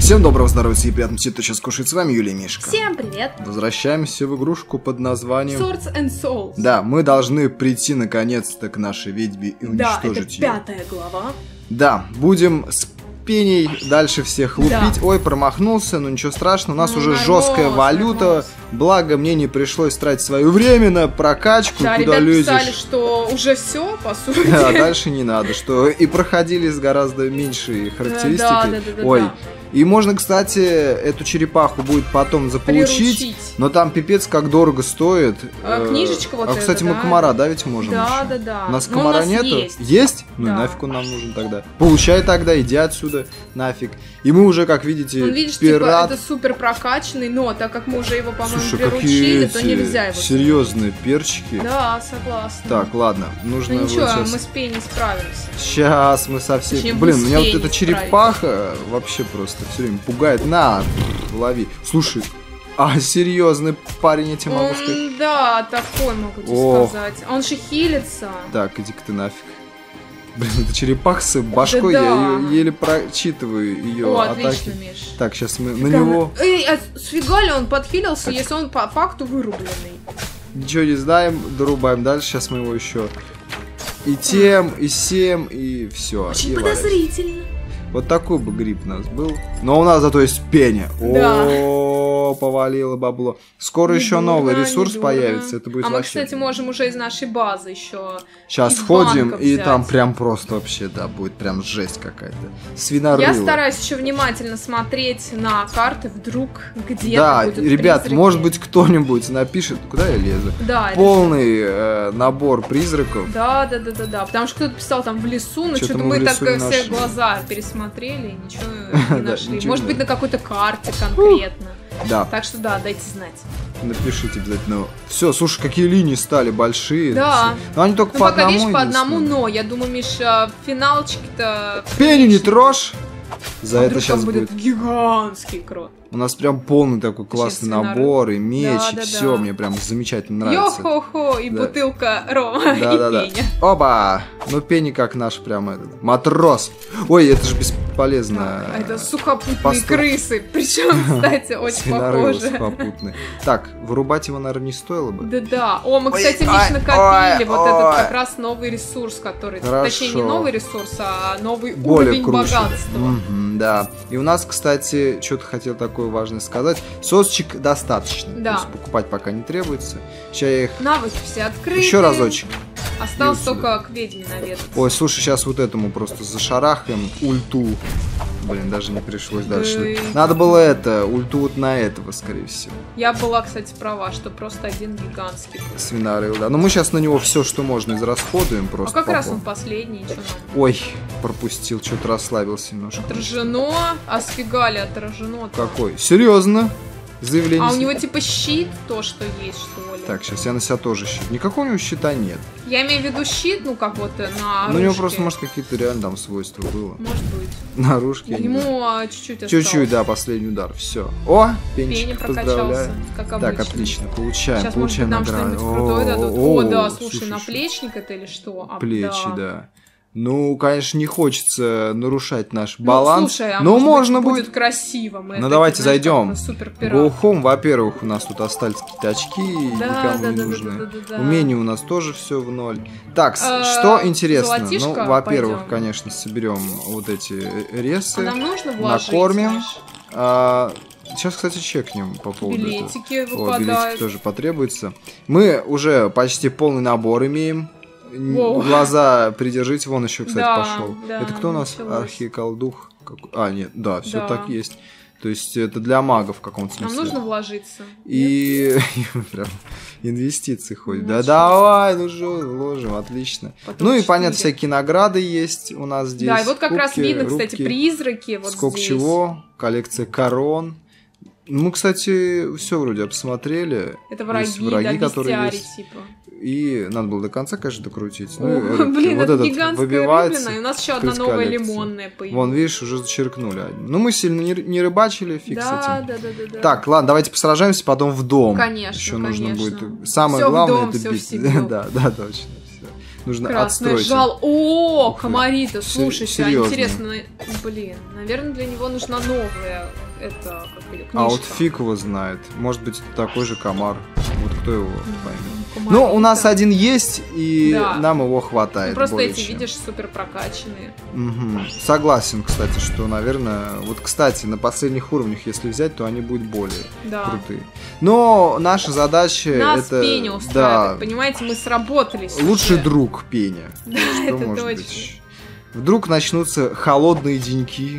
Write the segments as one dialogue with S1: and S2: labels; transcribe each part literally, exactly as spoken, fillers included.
S1: Всем доброго здоровья и приятного аппетита. Сейчас кушает с вами Юлия Мишка.
S2: Всем привет.
S1: Возвращаемся в игрушку под названием
S2: Swords and Souls.
S1: Да, мы должны прийти наконец-то к нашей ведьме и уничтожить ее.
S2: Да, это пятая глава.
S1: Да, будем с пеней дальше всех лупить. Да. Ой, промахнулся, но ничего страшного. У нас ну, уже нормально, жесткая валюта. Нормально. Благо, мне не пришлось тратить свое время на прокачку.
S2: Да,
S1: куда
S2: ребят
S1: лезешь.
S2: писали, что уже все, по сути.
S1: Да, дальше не надо. Что и проходили с гораздо меньшей характеристикой. Да, да, да, да, Ой. Да. И можно, кстати, эту черепаху будет потом заполучить, приручить. Но там пипец как дорого стоит.
S2: А, книжечка вот
S1: А, кстати,
S2: это,
S1: мы
S2: да?
S1: комара давить можем
S2: Да,
S1: еще.
S2: да, да.
S1: У нас
S2: но
S1: комара
S2: у нас
S1: нету?
S2: Есть?
S1: Есть? Ну
S2: да.
S1: и нафиг он нам нужен тогда. Получай тогда, иди отсюда, нафиг. И мы уже, как видите,
S2: он, видишь,
S1: пират...
S2: типа, это супер прокачанный, но так как мы уже его, по-моему,
S1: Слушай,
S2: приручили, то нельзя его...
S1: серьезные перчики.
S2: Да, согласна.
S1: Так, ладно, нужно...
S2: Ну ничего,
S1: сейчас...
S2: мы с Пеней справимся.
S1: Сейчас мы со всей...
S2: Точнее,
S1: Блин, меня вот эта черепаха
S2: справимся.
S1: вообще просто все время пугает. На, лови. Слушай, а серьезный парень, я тебе могу
S2: Он,
S1: сказать.
S2: Да, такой могу тебе
S1: Ох.
S2: сказать. Он же хилится.
S1: Так, иди-ка ты нафиг. Блин, это черепаха с башкой,
S2: да,
S1: я
S2: да.
S1: ее, еле прочитываю ее
S2: О,
S1: атаки.
S2: отлично, Миш.
S1: Так, сейчас мы
S2: Ты
S1: на
S2: прям...
S1: него...
S2: Эй, а сфига ли он подхилился,
S1: так.
S2: если он по факту вырубленный?
S1: Ничего не знаем, дорубаем дальше, сейчас мы его еще... И тем, и сем, и все.
S2: Очень
S1: и
S2: подозрительно.
S1: валяем. Вот такой бы гриб у нас был. Но у нас зато есть пеня.
S2: Да.
S1: О, повалило бабло. Скоро
S2: Не
S1: еще
S2: дурно,
S1: новый
S2: не
S1: ресурс
S2: дурно.
S1: появится. Это будет
S2: а мы,
S1: вообще...
S2: кстати, можем уже из нашей базы еще.
S1: Сейчас ходим, и там прям просто вообще, да, будет прям жесть какая-то. Свинорыло.
S2: Я стараюсь еще внимательно смотреть на карты, вдруг где-то
S1: Да,
S2: будут
S1: ребят,
S2: призраки.
S1: может быть, кто-нибудь напишет, куда я лезу.
S2: Да,
S1: полный э, набор призраков.
S2: Да, да, да, да, да. Потому что кто-то писал там в лесу, но что-то мы, мы так все нашли. Глаза пересмотрели и ничего не нашли. Может быть, на какой-то карте конкретно.
S1: Да.
S2: Так что да, дайте знать.
S1: Напишите обязательно. Все, слушай, какие линии стали большие.
S2: Да.
S1: Но они только
S2: ну,
S1: по
S2: пока,
S1: одному.
S2: видишь, по одному, но я думаю, Миша, финалчики-то...
S1: Пеню не трожь! За
S2: а
S1: это сейчас
S2: будет,
S1: будет
S2: гигантский крот.
S1: У нас прям полный такой классный набор, и меч,
S2: да,
S1: и
S2: да,
S1: все,
S2: да.
S1: мне прям замечательно нравится.
S2: Йо-хо-хо, и
S1: да.
S2: бутылка рома,
S1: да,
S2: и
S1: да,
S2: пеня.
S1: Да. Оба! Ну, пени как наш прям этот, матрос. Ой, это же бесполезно.
S2: А это сухопутные
S1: Поступ...
S2: крысы, причем, кстати, очень похожи.
S1: Сухопутные. Так, вырубать его, наверное, не стоило бы.
S2: Да-да. О, мы, кстати,
S1: ой,
S2: Миш, накопили
S1: ой,
S2: вот
S1: ой.
S2: этот как раз новый ресурс, который...
S1: Хорошо.
S2: Точнее, не новый ресурс, а новый
S1: более
S2: уровень
S1: круче.
S2: богатства.
S1: Mm-hmm, да. И у нас, кстати, что-то хотел такое важное сказать. Сосочек достаточно.
S2: Да.
S1: То есть покупать пока не требуется. Сейчас я их...
S2: Навыки все открыты.
S1: Еще разочек.
S2: Осталось только к ведьме наведаться.
S1: Ой, слушай, сейчас вот этому просто зашарахаем ульту. Блин, даже не пришлось дальше.
S2: Эй.
S1: Надо было это, ульту вот на этого, скорее всего.
S2: Я была, кстати, права, что просто один гигантский.
S1: Свинарыл, да. Но мы сейчас на него все, что можно, израсходуем просто.
S2: А как раз
S1: пол.
S2: он последний, что нам?
S1: Ой, пропустил, что-то расслабился немножко.
S2: Отражено? А сфига ли отражено?
S1: Какой? Серьезно? Заявление.
S2: А у него типа щит, то, что есть, что ли?
S1: Так, сейчас я на себя тоже щит. Никакого у него щита нет.
S2: Я имею в виду щит, ну как вот на
S1: Ну у него
S2: ручке.
S1: просто, может, какие-то реально там свойства было.
S2: Может быть.
S1: На ружке.
S2: Ему а, чуть-чуть осталось.
S1: Чуть-чуть, да, последний удар. Все. О, пенчик,
S2: Пеня
S1: поздравляю.
S2: прокачался, как обычно.
S1: Так, отлично, получаем,
S2: Сейчас,
S1: получаем
S2: может быть, нам
S1: награду.
S2: что-нибудь крутое дадут.
S1: О,
S2: О, да,
S1: слушай,
S2: слушай,
S1: слушай.
S2: наплечник это или что? А,
S1: Плечи,
S2: да.
S1: да. Ну, конечно, не хочется нарушать наш
S2: Ну,
S1: баланс.
S2: слушай, а
S1: но
S2: может
S1: можно
S2: быть,
S1: будет.
S2: будет красиво. Мы
S1: Ну,
S2: такие,
S1: давайте
S2: знаешь,
S1: зайдем.
S2: как супер
S1: Go home, во-первых, у нас тут остались какие-то очки,
S2: Да,
S1: никому
S2: да,
S1: не
S2: да,
S1: нужны.
S2: да, да, да, да.
S1: Умения у нас тоже все в ноль. Так, с-
S2: А,
S1: что интересно?
S2: золотишко
S1: Ну, во-первых,
S2: пойдем.
S1: конечно, соберем вот эти ресы.
S2: А нам нужно вложить,
S1: накормим.
S2: знаешь?
S1: А, сейчас, кстати, чекнем по поводу
S2: Билетики
S1: этого. О, билетики
S2: выпадают.
S1: тоже потребуется. Мы уже почти полный набор имеем. Н-
S2: Воу.
S1: Глаза придержите, вон еще, кстати,
S2: Да,
S1: пошел.
S2: да,
S1: Это кто у нас?
S2: началось.
S1: Архиколдух? Какой- А, нет, да, все
S2: Да.
S1: так есть. То есть это для магов в каком-то
S2: Нам
S1: смысле.
S2: нужно вложиться.
S1: И прям инвестиции ходят. Да
S2: Начались.
S1: давай, ну что, вложим, отлично.
S2: Потом
S1: Ну и
S2: четыре.
S1: понятно, всякие награды есть у нас здесь.
S2: Да, и вот как раз
S1: Кубки,
S2: видно, кстати,
S1: рубки.
S2: призраки вот
S1: Сколько
S2: здесь.
S1: чего, коллекция корон. Мы, кстати, все вроде обсмотрели.
S2: Это враги,
S1: Есть враги,
S2: да,
S1: которые
S2: бестиарий,
S1: есть.
S2: типа.
S1: И надо было до конца, конечно, докрутить.
S2: О,
S1: Ну, и рыбки.
S2: блин,
S1: вот
S2: это
S1: этот
S2: гигантская
S1: выбивается.
S2: рыбина, и у нас еще
S1: кто
S2: одна
S1: из
S2: новая
S1: коллекции.
S2: лимонная появилась.
S1: Вон, видишь, уже зачеркнули один. Ну, мы сильно не, не рыбачили, фиг с
S2: да,
S1: этим.
S2: да, да, да, да.
S1: Так, ладно, давайте посражаемся, потом в дом.
S2: Конечно,
S1: Еще нужно
S2: конечно.
S1: будет. Самое
S2: Всё в
S1: главное
S2: дом,
S1: это
S2: всё в
S1: бить.
S2: семью.
S1: Да, да, точно. Всё. Нужно
S2: Красное
S1: отстроить.
S2: жало. О, комарита, слушай,
S1: серьезно.
S2: интересно. Блин, наверное, для него нужна новая, это, как ее, книжка.
S1: А вот фиг его знает. Может быть, такой же комар. Вот кто его поймет.
S2: Комарита.
S1: Ну, у нас один есть, и
S2: да.
S1: нам его хватает.
S2: Ну, просто
S1: более
S2: эти,
S1: чем.
S2: видишь, супер прокачанные.
S1: Угу. Согласен, кстати, что, наверное... Вот, кстати, на последних уровнях, если взять, то они будут более
S2: да.
S1: крутые. Но наша задача...
S2: Нас
S1: это...
S2: Пеня устраивает,
S1: да.
S2: понимаете, мы сработались.
S1: Лучший
S2: уже.
S1: друг Пеня.
S2: Да,
S1: что
S2: это
S1: может
S2: точно.
S1: быть? Вдруг начнутся холодные деньки.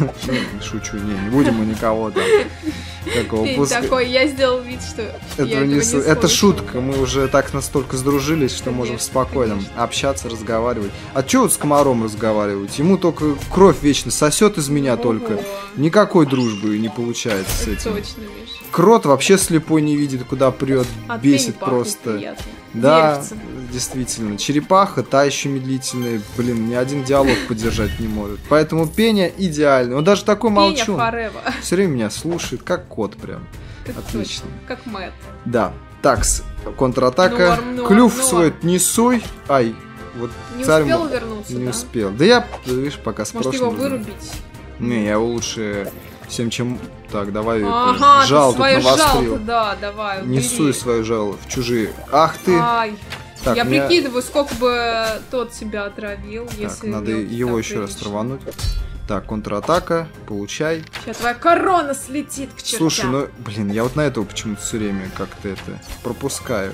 S1: Шучу, не, не будем мы никого там такого пускать.
S2: Такой, я сделал вид, что
S1: этого не с... Это шутка, мы уже так настолько сдружились, что
S2: конечно,
S1: можем спокойно
S2: конечно.
S1: общаться, разговаривать. А чё вот с комаром разговаривать? Ему только кровь вечно сосет из меня
S2: Ого.
S1: только. Никакой дружбы не получается с этим.
S2: Точно, Миша.
S1: Крот вообще слепой не видит, куда прет,
S2: А
S1: бесит
S2: пахнет
S1: просто.
S2: приятно.
S1: Да,
S2: Деревцем.
S1: действительно. Черепаха, та еще медлительная. Блин, ни один диалог поддержать не может. Поэтому Пеня идеальный. Он даже такой молчун.
S2: Пеня forever.
S1: Все время меня слушает, как кот прям.
S2: Так
S1: Отлично.
S2: точно, как Мэтт.
S1: Да. Такс, контратака.
S2: Норм, норм,
S1: Клюв
S2: норм.
S1: свой не суй. Ай, вот
S2: Не
S1: царь
S2: успел
S1: мо-
S2: вернуться,
S1: Не
S2: да?
S1: успел. Да я, видишь, пока с
S2: Может, его
S1: прошлым.
S2: вырубить?
S1: Не, я его лучше всем чем... Так, давай
S2: Ага,
S1: это, жал
S2: ты
S1: тут
S2: свое
S1: навострил.
S2: жало, да, давай,
S1: Не
S2: убери.
S1: суй свое жало в чужие. Ах ты!
S2: Ай,
S1: Так,
S2: я
S1: меня-
S2: прикидываю, сколько бы тот себя отравил,
S1: Так,
S2: если...
S1: надо
S2: мелкий
S1: его
S2: так
S1: еще раз
S2: прилично.
S1: рвануть. Так, контратака, получай.
S2: Сейчас твоя корона слетит к чертям.
S1: Слушай, ну, блин, я вот на этого почему-то все время как-то это пропускаю.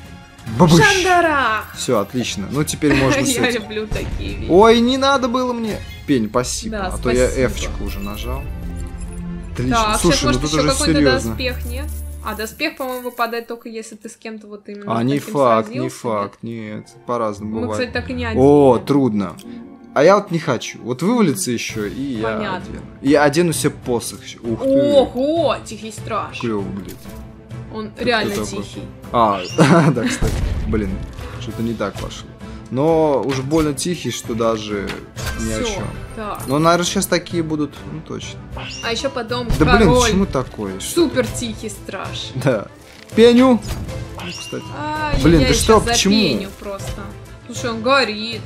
S1: Бабыш!
S2: Шандарах!
S1: Все, отлично. Ну, теперь можно с
S2: Я
S1: этим.
S2: люблю такие вещи.
S1: Ой, не надо было мне. Пень, спасибо.
S2: Да,
S1: а то я
S2: спасибо.
S1: F-чку уже нажал. Отлично.
S2: Так,
S1: Слушай,
S2: сейчас,
S1: ну
S2: может,
S1: тут
S2: еще
S1: уже
S2: какой-то
S1: серьезно.
S2: доспех, нет? А доспех, по-моему, выпадает только если ты с кем-то вот именно
S1: А, не
S2: таким
S1: факт, не
S2: сразился,
S1: факт, нет. По-разному
S2: нет? Мы,
S1: бывает.
S2: кстати, так и не одели.
S1: О, трудно. А я вот не хочу. Вот вывалится еще, и я
S2: Понятно.
S1: одену. И одену себе посох. Ух ты.
S2: Ого, тихий страж.
S1: Клево, блин.
S2: Он
S1: Ты
S2: реально
S1: кто такой?
S2: тихий.
S1: А, да, кстати. Блин, что-то не так пошло. Но уж больно тихий, что даже ни о
S2: Всё,
S1: чем.
S2: так.
S1: Но, наверное, сейчас такие будут, ну точно.
S2: А еще потом
S1: Да
S2: король.
S1: блин, почему такое?
S2: Супер тихий страж.
S1: Да. Пеню. Ну, кстати.
S2: А,
S1: Блин,
S2: я
S1: ты
S2: сейчас
S1: что,
S2: за
S1: почему?
S2: Пеню просто. Слушай, он горит.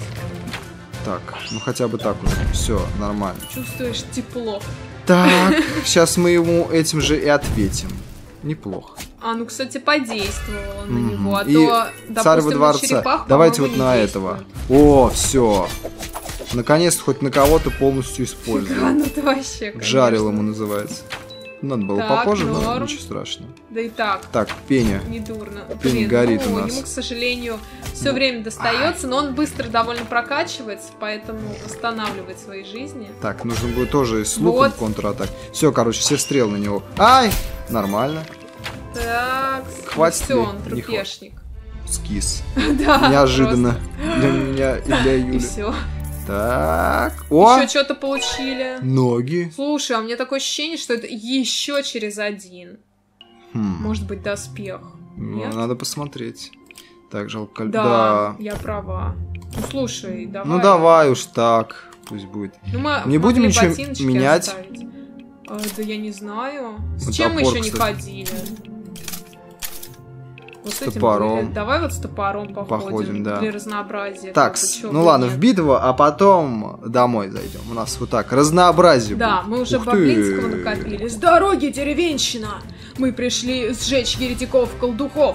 S1: Так, ну хотя бы так уже. Все, нормально.
S2: Чувствуешь тепло.
S1: Так, сейчас мы ему этим же и ответим. Неплохо.
S2: А, ну, кстати, подействовало на
S1: Мгм.
S2: него. А
S1: И
S2: то,
S1: царь
S2: допустим,
S1: во
S2: на
S1: дворце.
S2: черепах,
S1: Давайте
S2: по-моему,
S1: вот
S2: не
S1: на
S2: действует.
S1: этого. О, все. Наконец-то хоть на кого-то полностью
S2: Да,
S1: использовал.
S2: ну ты вообще, конечно.
S1: Жарил ему называется. Надо было
S2: Так,
S1: попозже, но
S2: норм.
S1: ничего страшного.
S2: Да и так,
S1: Так, Пеня.
S2: недурно.
S1: Пень
S2: Блин,
S1: горит
S2: ну,
S1: у нас.
S2: ему, к сожалению, все время достается, но он быстро довольно прокачивается, поэтому восстанавливает свои жизни.
S1: Так, нужно будет тоже и с луком
S2: Вот.
S1: контратак. Все, короче, все стрелы на него. Ай! Нормально.
S2: Так,
S1: Хватит
S2: все,
S1: ли?
S2: он
S1: Не
S2: трупешник.
S1: Скис.
S2: Да,
S1: Неожиданно. Для меня и для
S2: И
S1: Юли.
S2: все.
S1: Так. О!
S2: Еще что-то получили.
S1: Ноги.
S2: Слушай, а у меня такое ощущение, что это еще через один.
S1: Хм.
S2: Может быть, доспех.
S1: Ну,
S2: Нет?
S1: надо посмотреть. Так, жалко.
S2: Да,
S1: Да.
S2: я права. Ну слушай, давай.
S1: Ну давай уж так. Пусть будет.
S2: Ну, мы
S1: Не будем
S2: могли
S1: ничего
S2: ботиночки
S1: менять?
S2: оставить. А, да я не знаю. С
S1: Вот
S2: чем мы
S1: топор,
S2: еще не
S1: кстати.
S2: ходили? Вот
S1: С
S2: с этим
S1: топором.
S2: были. Давай вот с топором походим,
S1: Походим, да.
S2: для разнообразия.
S1: Так,
S2: как бы, чё
S1: ну
S2: бы
S1: ладно,
S2: нет.
S1: в битву, а потом домой зайдем. У нас вот так, разнообразие
S2: Да,
S1: будет.
S2: мы уже
S1: Ух ты.
S2: Баблинского накопили. С дороги, деревенщина! Мы пришли сжечь еретиков-колдухов.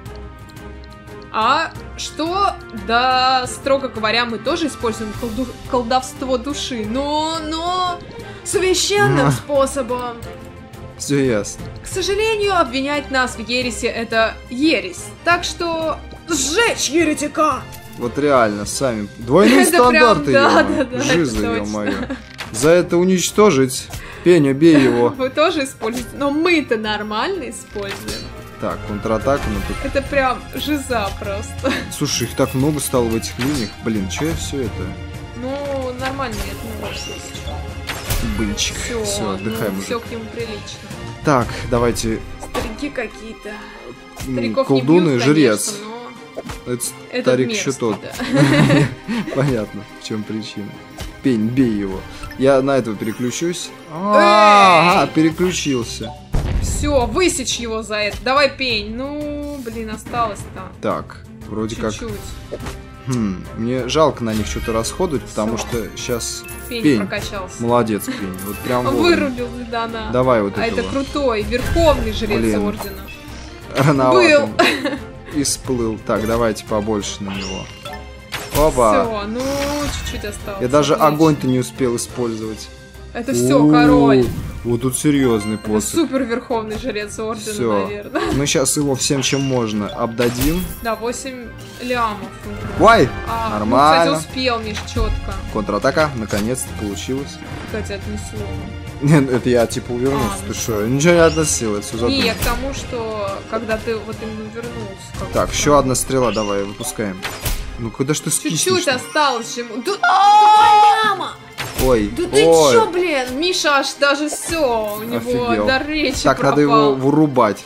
S2: А что? Да, строго говоря, мы тоже используем колду- колдовство души, но, но священным
S1: М.
S2: способом.
S1: Все ясно.
S2: К сожалению, обвинять нас в ереси — это ересь. Так что сжечь еретика!
S1: Вот реально, сами. Двойные
S2: Это прям,
S1: стандарты,
S2: да,
S1: ё-моё.
S2: да, да,
S1: Жиза,
S2: это
S1: ё-моё. За это уничтожить. Пеня, бей его.
S2: Вы тоже используете, но мы-то нормально используем.
S1: Так, контратаку мы тут.
S2: Это прям жиза просто.
S1: Слушай, их так много стало в этих линиях. Блин, че я все это?
S2: Ну, нормально, это не больше
S1: Бынчик.
S2: Все,
S1: Все, отдыхаем
S2: все
S1: уже.
S2: к нему прилично.
S1: Так, давайте.
S2: Старики какие-то.
S1: м,
S2: Стариков не
S1: Колдун и
S2: бьют,
S1: жрец.
S2: конечно, но
S1: Это
S2: это
S1: старик еще
S2: мерзко,
S1: тот.
S2: да.
S1: Понятно, в чем причина. Пень, бей его. Я на этого переключусь. А, ага, переключился.
S2: Все, высечь его за это. Давай, пень. Ну, блин, осталось-то.
S1: Так, вроде как.
S2: Чуть-чуть.
S1: Хм, мне жалко на них что-то расходовать, потому Всё. что сейчас
S2: Пень,
S1: пень
S2: прокачался.
S1: Молодец, Пень. Вот прям
S2: вырубил Дана.
S1: Давай вот
S2: а
S1: этого.
S2: это крутой, верховный жрец
S1: Блин.
S2: ордена.
S1: Рановато.
S2: Был.
S1: И сплыл. Так, давайте побольше на него. Опа.
S2: Все, ну чуть-чуть осталось.
S1: Я даже огонь-то не успел использовать.
S2: Это все, король.
S1: Вот тут серьезный посох.
S2: Супер верховный жрец ордена,
S1: Всё.
S2: наверное.
S1: Мы сейчас его всем, чем можно, обдадим.
S2: Да, восемь лямов.
S1: Ой,
S2: а,
S1: нормально.
S2: Ну, кстати, успел, Миш, четко.
S1: Контратака, наконец-то получилось.
S2: Кстати, отнесло.
S1: Нет, это я типа увернулся.
S2: А,
S1: ты
S2: ну
S1: что? Ничего не относил, это все задумал.
S2: Не, я к тому, что когда ты вот именно вернулся.
S1: Так, еще одна стрела, давай, выпускаем. Ну куда ж ты скиснешь?
S2: Чуть-чуть осталось ему. Да, два ляма!
S1: Ой,
S2: да ты
S1: ой.
S2: чё, блин? Миша аж даже все, у него
S1: Офигел.
S2: дар речи
S1: Так,
S2: пропал.
S1: надо его вырубать.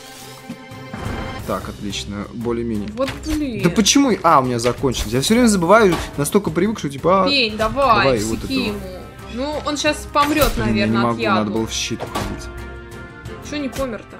S1: Так, отлично, более-менее.
S2: Вот блин.
S1: Да почему? А, у меня закончилось. Я все время забываю, настолько привык, что типа... А...
S2: Пень, давай,
S1: давай
S2: секи
S1: вот
S2: ему. Ну, он сейчас помрет,
S1: Блин,
S2: наверное,
S1: я не
S2: от
S1: могу,
S2: яду.
S1: надо было в щит уходить.
S2: Чё не помер-то?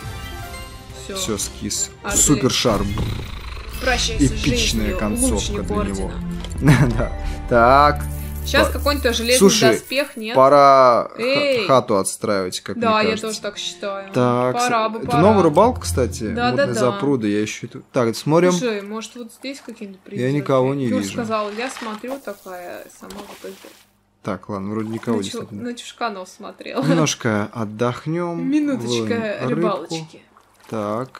S2: Все.
S1: Все, скис.
S2: Отлично.
S1: Супер шар.
S2: Прощайся с
S1: Эпичная
S2: жизнью,
S1: концовка
S2: лучник
S1: для
S2: ордена.
S1: него. Да. Так.
S2: Сейчас
S1: По-
S2: какой-нибудь железный
S1: Слушай,
S2: доспех, нет?
S1: Пора
S2: Эй.
S1: ха- хату отстраивать, как
S2: Да,
S1: мне
S2: я
S1: кажется.
S2: тоже так считаю.
S1: Так,
S2: Пора бы,
S1: это
S2: пора.
S1: новая рыбалка, кстати.
S2: Да,
S1: вот
S2: да,
S1: на
S2: да.
S1: запруды, я еще тут. Так, смотрим.
S2: Слушай, может вот здесь какие-нибудь придёт?
S1: Я никого не
S2: Юр
S1: вижу.
S2: сказал, я смотрю такая, сама в итоге.
S1: Так, ладно, вроде никого
S2: На,
S1: не
S2: чу-
S1: смотрим.
S2: на чушканов смотрела.
S1: Немножко отдохнем.
S2: Минуточка
S1: выловим
S2: рыбалочки.
S1: рыбку. Так.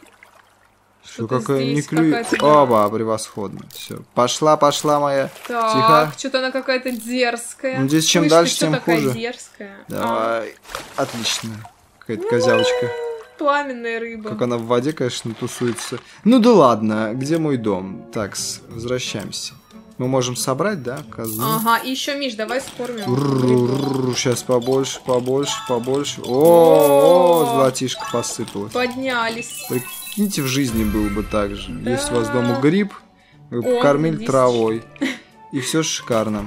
S1: Что
S2: Что-то
S1: какая не
S2: здесь
S1: клюет?
S2: какая-то, да.
S1: Оба, превосходно. Все. Пошла, пошла моя.
S2: Так,
S1: Тихо.
S2: что-то она какая-то дерзкая.
S1: Ну, здесь чем
S2: Слышь,
S1: дальше,
S2: ты чё
S1: тем
S2: такая
S1: хуже.
S2: дерзкая?
S1: Давай. Отлично. Какая-то козявочка.
S2: А, пламенная рыба.
S1: Как она в воде, конечно, тусуется. Ну да ладно, где мой дом? Так, возвращаемся. Мы можем собрать, да, козу?
S2: Ага, и еще, Миш, давай скормим. грибов.
S1: Сейчас побольше, побольше, побольше. О, золотишко посыпалось.
S2: Поднялись.
S1: Прикиньте, в жизни было бы так же.
S2: Да.
S1: Есть у вас дома гриб, вы
S2: О,
S1: покормили
S2: видишь.
S1: травой. И все шикарно.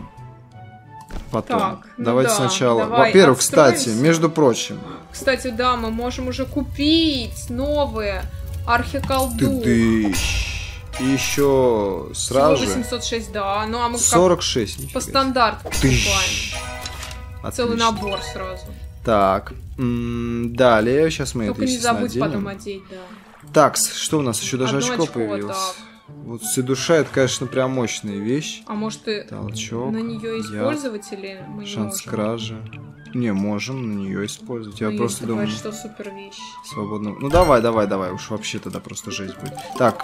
S1: Потом.
S2: Так, ну
S1: Давайте
S2: да,
S1: сначала.
S2: давай
S1: Во-первых, кстати,
S2: отстроимся.
S1: между прочим.
S2: Кстати, да, мы можем уже купить новые архиколду.
S1: Ты И еще сразу же
S2: восемьсот шесть, да. Ну, а мы
S1: сорок шесть.
S2: как по стандарту
S1: Тыщ.
S2: покупаем. Целый
S1: Отлично.
S2: набор сразу.
S1: Так, м, далее, сейчас мы
S2: Только
S1: это
S2: не
S1: еще
S2: забудь
S1: наденем.
S2: потом одеть, да.
S1: Так, что у нас еще даже
S2: Одно
S1: очко,
S2: очко,
S1: появилось.
S2: так.
S1: Вот душа это, конечно, прям мощная вещь.
S2: А может ты
S1: Толчок,
S2: на нее
S1: яд,
S2: использовать или мы не
S1: шанс
S2: можем?
S1: кражи. Не, можем на нее использовать. Я
S2: Ну,
S1: просто
S2: если
S1: думаю,
S2: говоришь, что супер вещь.
S1: свободно. Ну давай, давай, давай, уж вообще тогда просто жесть будет. Так,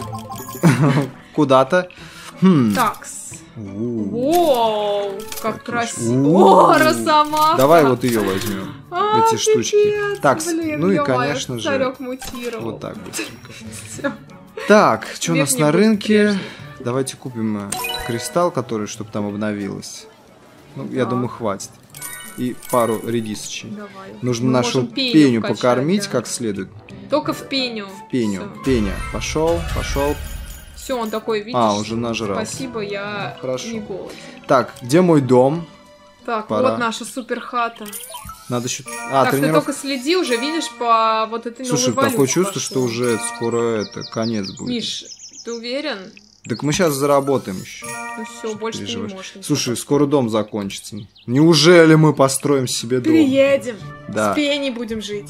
S1: куда-то. Хм.
S2: Такс.
S1: У.
S2: Воу, как
S1: Отлично.
S2: красиво.
S1: У.
S2: О, Росомаха.
S1: Давай вот ее возьмем.
S2: А,
S1: эти штучки.
S2: пипец,
S1: Так,
S2: блин,
S1: ну и,
S2: ё-моё,
S1: конечно же,
S2: царёк мутировал.
S1: Вот так быстренько.
S2: Всё.
S1: Так, что у нас
S2: Верхний
S1: на
S2: будет
S1: рынке?
S2: прежний.
S1: Давайте купим э, кристалл, который, чтобы там обновилось. Ну, я
S2: Так.
S1: думаю, хватит. И пару редисочей.
S2: Давай.
S1: Нужно
S2: Мы
S1: нашу
S2: можем пеню
S1: пеню
S2: вкачать,
S1: покормить
S2: да.
S1: как следует.
S2: Только в пеню.
S1: Пеню, пеня. Пошел, пошел.
S2: Все, он такой, видишь.
S1: А, уже нажрался.
S2: Спасибо, я
S1: Хорошо.
S2: не голоден.
S1: Так, где мой дом?
S2: Так,
S1: Пора.
S2: вот наша супер хата.
S1: Надо еще... А,
S2: так,
S1: тренировка.
S2: ты только следи уже, видишь, по вот этой
S1: Слушай,
S2: новой
S1: такое
S2: валюте
S1: чувство,
S2: пошло.
S1: что уже скоро это конец будет.
S2: Миш, ты уверен?
S1: Так мы сейчас заработаем еще.
S2: Ну все, больше ты не
S1: Переживаешь.
S2: можешь. ничего.
S1: Слушай, скоро дом закончится. Неужели мы построим себе дом?
S2: Переедем.
S1: Да.
S2: С пеней будем жить.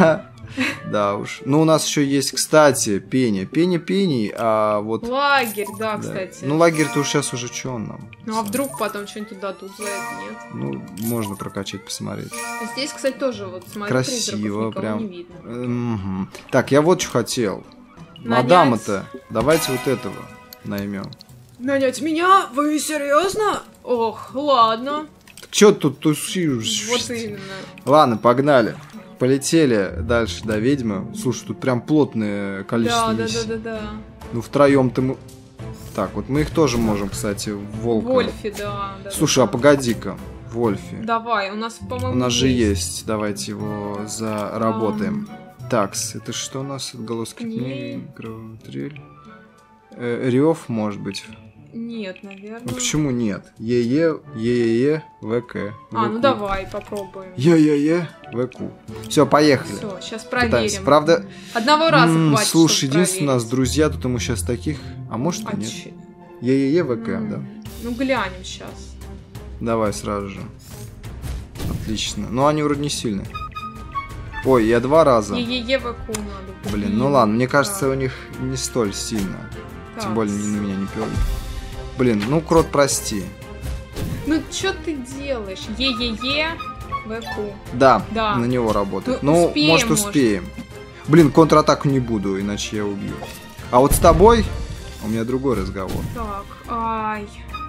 S1: Да уж. Ну, у нас еще есть, кстати, пеня. Пеня пеней, а вот...
S2: Лагерь, да,
S1: да.
S2: кстати.
S1: Ну, лагерь-то уж сейчас уже что он нам?
S2: Ну а вдруг потом что-нибудь дадут за это, нет?
S1: Ну, можно прокачать, посмотреть.
S2: Здесь, кстати, тоже вот смотри,
S1: Красиво,
S2: призраков никого
S1: прям.
S2: не видно.
S1: Мгм. Так, я вот что хотел.
S2: Нанять?
S1: Мадама-то, давайте вот этого наймем.
S2: Нанять меня? Вы серьезно? Ох, ладно.
S1: Че тут тусишь?
S2: Вот именно.
S1: Ладно, погнали. Полетели дальше до ведьмы. Слушай, тут прям плотное количество
S2: Да, да,
S1: миссий.
S2: да, да, да.
S1: Ну, втроем-то мы... Так, вот мы их тоже можем, кстати, в Волка.
S2: Вольфи, да. да
S1: Слушай,
S2: да.
S1: а погоди-ка, Вольфи.
S2: Давай, у нас, по-моему,
S1: У нас же есть. Давайте его заработаем. Такс, это что у нас? Отголоски
S2: Книги.
S1: книги, кровотрель. Э, Рев, может быть.
S2: Нет, наверное.
S1: Ну почему нет? Е-Е, Е-Е, ВК.
S2: А, ну давай, попробуем.
S1: Е-Е-Е, ВК. Все, поехали.
S2: Все, сейчас
S1: Пытаемся.
S2: проверим.
S1: Правда,
S2: Одного раза
S1: м,
S2: хватит,
S1: слушай,
S2: чтобы
S1: единственное, у нас
S2: проверить.
S1: друзья, тут ему сейчас таких... А может и
S2: А
S1: нет.
S2: чё?
S1: Е-е-е-вэ-кэ,
S2: Mm.
S1: да.
S2: Ну, глянем сейчас.
S1: Давай сразу же. Отлично. Ну, они вроде не сильные. Ой, я два раза.
S2: Е-е-е-вэ-ку надо.
S1: Блин, ну ладно, мне кажется, у них не столь сильно.
S2: Так.
S1: Тем более, на меня не перли. Блин, ну, крот, прости.
S2: Ну, что ты делаешь? Е-е-е-вэ-ку.
S1: Да,
S2: Да.
S1: на него работает.
S2: Ну,
S1: Ну,
S2: успеем,
S1: может, успеем. Блин, контратаку не буду, иначе я убью. А вот с тобой у меня другой разговор.
S2: Так, ай.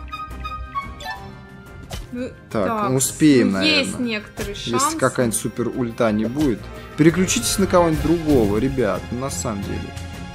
S2: Ну,
S1: Так, ну, успеем,
S2: ну,
S1: наверное.
S2: Есть некоторые шансы.
S1: Если какая-нибудь супер ульта не будет. Переключитесь на кого-нибудь другого, ребят, ну, на самом деле.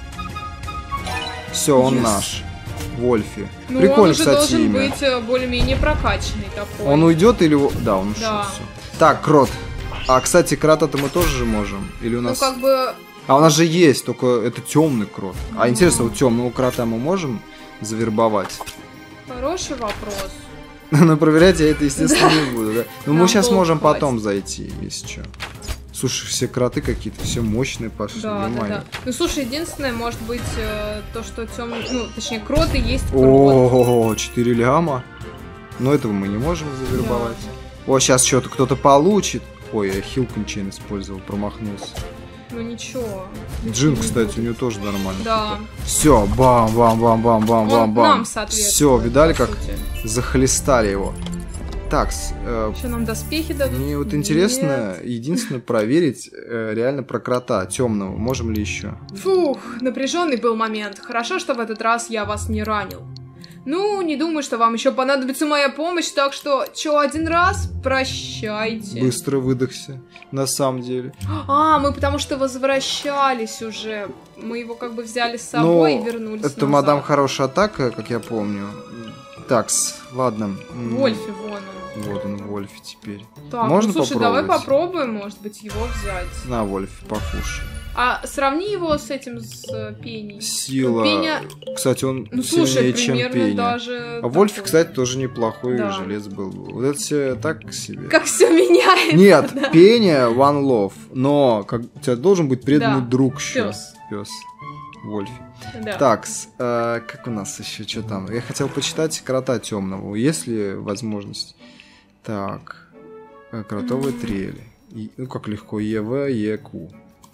S1: Все, он
S2: Yes.
S1: наш. Вольфи.
S2: Ну,
S1: Прикольно,
S2: он уже
S1: кстати,
S2: должен
S1: имя.
S2: быть э, более-менее прокачанный такой.
S1: Он уйдет или... Да, он ушел.
S2: Да.
S1: Всё. Так, крот. А, кстати, крота-то мы тоже же можем? Или у
S2: Ну,
S1: нас...
S2: как бы...
S1: А у нас же есть, только это темный крот. А интересно, вот темного крота мы можем завербовать?
S2: Хороший вопрос.
S1: Но проверять я это, естественно, не буду, да? Но мы
S2: Нам
S1: сейчас
S2: долго
S1: можем
S2: хватит.
S1: потом зайти, если что. Слушай, все кроты какие-то, все мощные пошли.
S2: Да, да,
S1: ё-моё.
S2: да. Ну, слушай, единственное, может быть, э, то, что темный... Ну, точнее, кроты есть крот.
S1: О, четыре ляма. Но этого мы не можем завербовать. О, сейчас что-то кто-то получит. Ой, я хилку ничего не использовал, промахнулся.
S2: Ну, ничего.
S1: Джин,
S2: Не
S1: кстати,
S2: будет.
S1: у нее тоже нормально.
S2: Да.
S1: Все, бам, бам, бам, бам, бам,
S2: Он
S1: бам, бам.
S2: нам соответствует,
S1: Все, видали,
S2: по
S1: как
S2: сути.
S1: захлестали его. Так, с- э,
S2: Еще нам доспехи дадут?
S1: мне вот
S2: Нет.
S1: интересно, единственное, проверить э, реально про крота темного. Можем ли еще?
S2: Фух, напряженный был момент. Хорошо, что в этот раз я вас не ранил. Ну, не думаю, что вам еще понадобится моя помощь, так что, чё, один раз? Прощайте.
S1: Быстро выдохся, на самом деле.
S2: А, мы потому что возвращались уже. Мы его как бы взяли с собой
S1: Ну,
S2: и вернулись
S1: это
S2: назад.
S1: мадам хорошая атака, как я помню. Так, ладно. М,
S2: Вольфи, вон он.
S1: Вот он, Вольфи теперь.
S2: Так,
S1: Можно
S2: ну слушай, давай
S1: попробовать?
S2: попробуем, может быть, его взять.
S1: На, Вольфи, покушай.
S2: А сравни его с этим, с э, Пеней.
S1: Сила.
S2: Ну, Пеня,
S1: Кстати, он
S2: ну слушай,
S1: сильнее, чем
S2: примерно
S1: Пеня.
S2: даже...
S1: А Вольфи,
S2: такой.
S1: кстати, тоже неплохой
S2: Да.
S1: жилец был. Вот это все так себе.
S2: Как все меняется.
S1: Нет,
S2: да.
S1: Пеня One Love, но как, у тебя должен быть преданный
S2: Да.
S1: друг еще.
S2: Пёс.
S1: Пес. Вольфи.
S2: Да.
S1: Так, как у нас еще что там? Я хотел почитать крота темного, есть ли возможность? Так, э, кротовые трели. И- ну как легко, ЕВ, ЕКУ.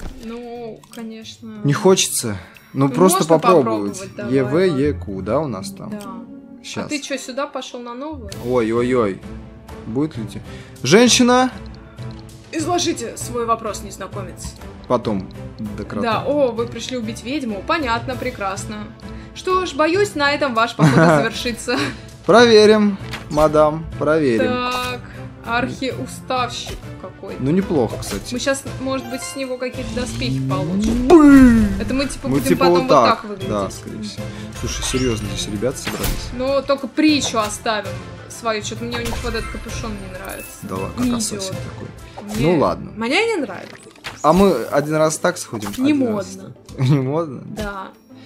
S2: Ну, конечно.
S1: Не хочется? Ну,
S2: Ну,
S1: просто
S2: можно
S1: попробовать.
S2: попробовать, давай,
S1: ЕВ,
S2: ладно.
S1: ЕКУ, да, у нас там?
S2: Да.
S1: Сейчас.
S2: А ты что, сюда пошел на новую?
S1: Ой-ой-ой. Будет ли тебе? Женщина!
S2: Изложите свой вопрос, незнакомец.
S1: Потом до крота.
S2: Да, о, вы пришли убить ведьму. Понятно, прекрасно. Что ж, боюсь, на этом ваш поход и завершится.
S1: Проверим, мадам, проверим.
S2: Так, архиуставщик какой-то.
S1: Ну, неплохо, кстати.
S2: Мы сейчас, может быть, с него какие-то доспехи получим.
S1: Бым!
S2: Это мы типа
S1: Мы
S2: будем
S1: типа
S2: потом
S1: вот
S2: вот
S1: так.
S2: так выглядеть.
S1: Да, скорее всего. Слушай, серьезно, здесь ребята собрались?
S2: Но только притчу оставим свою. Что-то мне у них вот этот капюшон не нравится.
S1: Да ладно,
S2: Не
S1: как
S2: идёт.
S1: ассасин такой.
S2: Мне-
S1: Ну ладно.
S2: Мне не нравится.
S1: А мы один раз так сходим?
S2: Не
S1: Один раз
S2: модно.
S1: так. Не модно?
S2: Да.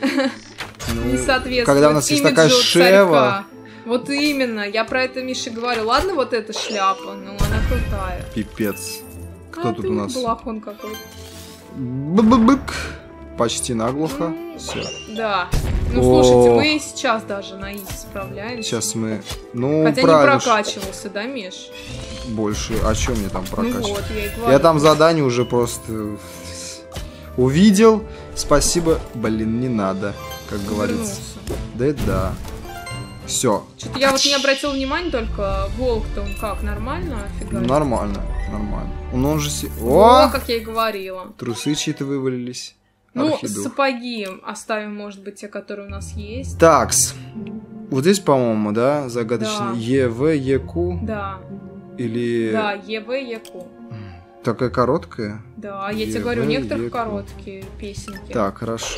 S1: Ну,
S2: Не соответствует
S1: когда у нас есть
S2: имиджу
S1: такая
S2: царька.
S1: шева,
S2: Вот именно, я про это Мише говорю. Ладно, вот эта шляпа, но она крутая.
S1: пипец. Кто
S2: а
S1: тут
S2: ты
S1: у нас?
S2: балахон какой-то.
S1: Б-б-бык. Почти наглухо.
S2: Ну,
S1: Все.
S2: Да. Ну,
S1: О.
S2: слушайте, мы сейчас даже на изи справляемся.
S1: Сейчас мы... Ну,
S2: Хотя не
S1: правильно.
S2: прокачивался, да, Миш?
S1: Больше. А что мне там
S2: Ну
S1: прокачивать?
S2: вот, я и говорю.
S1: Я там задание уже просто увидел. Спасибо. Блин, не надо, как говорится.
S2: Вернулся.
S1: Да и да. Все.
S2: Что-то я вот не обратил внимания, только волк-то он как, нормально? Офига.
S1: Нормально, нормально. Ну, он же... си-
S2: О,
S1: О!
S2: как я и говорила.
S1: Трусы чьи-то вывалились.
S2: Ну,
S1: Архидух.
S2: сапоги оставим, может быть, те, которые у нас есть.
S1: Такс. Вот здесь, по-моему, да, загадочный
S2: Да.
S1: ЕВ, ЕКУ
S2: Да,
S1: или...
S2: да, ЕВ, ЕКУ.
S1: Такая короткая?
S2: Да, я тебе
S1: Е
S2: говорю, у
S1: В,
S2: некоторых
S1: Е Q.
S2: короткие песенки.
S1: Так, хорошо.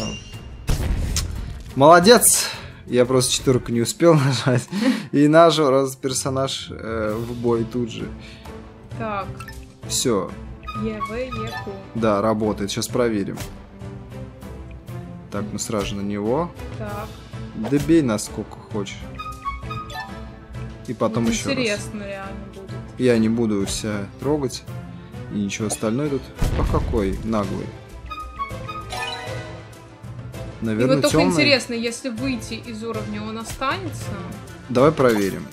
S1: Молодец! Я просто четверку не успел нажать. И наш раз персонаж э, в бой тут же.
S2: Так,
S1: Все,
S2: ЕВ, ЕКУ.
S1: да, работает. Сейчас проверим. Так, мы сразу же на него.
S2: Так,
S1: Да бей нас сколько хочешь. И потом
S2: вот
S1: еще раз.
S2: интересно реально будет.
S1: Я не буду себя трогать. И ничего остальное тут. А какой наглый. Наверное,
S2: и вот только
S1: темный.
S2: интересно, если выйти из уровня, он останется?
S1: Давай проверим.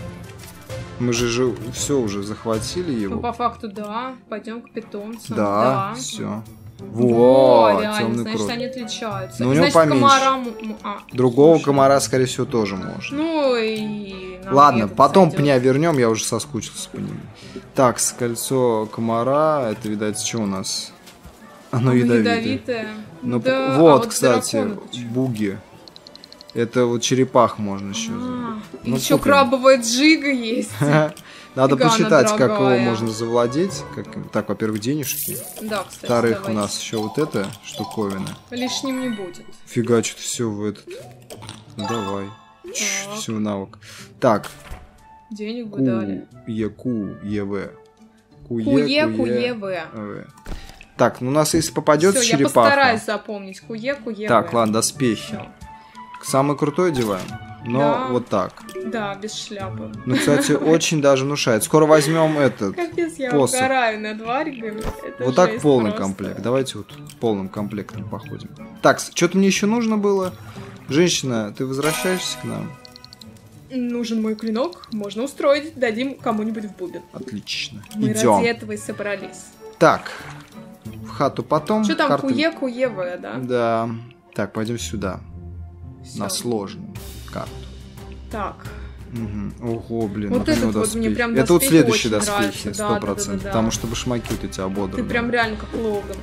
S1: Мы же, же все уже захватили его.
S2: Ну, по факту, да. Пойдем к питомцам.
S1: Да,
S2: да.
S1: все.
S2: Во,
S1: Во,
S2: реально,
S1: темный
S2: значит,
S1: крот.
S2: они отличаются.
S1: Но у
S2: И,
S1: него
S2: значит,
S1: поменьше.
S2: комара... А,
S1: Другого
S2: слушай.
S1: комара, скорее всего, тоже можно.
S2: Ну и... нам
S1: Ладно,
S2: этот
S1: потом
S2: сойдет.
S1: пня вернем, я уже соскучился по нему. Так, с кольцо комара, это, видать, что у нас? Оно
S2: Оно
S1: ядовитое.
S2: ядовитое.
S1: Ну,
S2: Да,
S1: вот,
S2: а вот
S1: кстати,
S2: драконы-то чё?
S1: буги. Это вот черепах можно еще.
S2: А, и
S1: Ну,
S2: еще
S1: купим.
S2: крабовая джига есть.
S1: Надо
S2: Фига она
S1: посчитать, как его
S2: дорогая.
S1: можно завладеть. Как... Так, во-первых, денежки.
S2: Да, кстати,
S1: Во-вторых, у
S2: давайте.
S1: нас еще вот эта штуковина.
S2: Лишним не будет.
S1: Фига, что-то все в этот. Ну, давай.
S2: Так.
S1: Все навык. Так.
S2: Денег бы
S1: Ку,
S2: дали.
S1: Е, Ку, Е, В. Куе,
S2: Куе,
S1: Куе,
S2: куе, В.
S1: В. Так, ну у нас если попадет
S2: Все, я
S1: черепаха.
S2: постараюсь запомнить. Куе, куе,
S1: Так,
S2: В.
S1: ладно, доспехи.
S2: Всё.
S1: Самый крутой одеваем. Но
S2: Да.
S1: вот так.
S2: Да, без шляпы.
S1: Ну, кстати, очень даже внушает. Скоро возьмем этот.
S2: Капец, я
S1: посох.
S2: угораю над варгами. Это
S1: Вот так
S2: жесть
S1: полный
S2: просто.
S1: комплект. Давайте вот полным комплектом походим. Так, что-то мне еще нужно было. Женщина, ты возвращаешься к нам?
S2: Нужен мой клинок, можно устроить, дадим кому-нибудь в бубен.
S1: Отлично.
S2: Мы
S1: Идем.
S2: ради этого и собрались.
S1: Так, в хату потом.
S2: Что там,
S1: карты-
S2: куе, куе, В, да?
S1: Да. Так, пойдем сюда.
S2: Всё.
S1: На сложную карту.
S2: Так.
S1: Угу. Ого, блин.
S2: Вот
S1: вот у него
S2: этот вот
S1: доспехи.
S2: мне прям
S1: Это вот
S2: доспехи
S1: следующие
S2: очень
S1: доспехи,
S2: нравятся. Да,
S1: сто
S2: да, да,
S1: процентов.
S2: да, да.
S1: Потому что башмаки вот эти ободраны.
S2: Ты прям реально как Логан.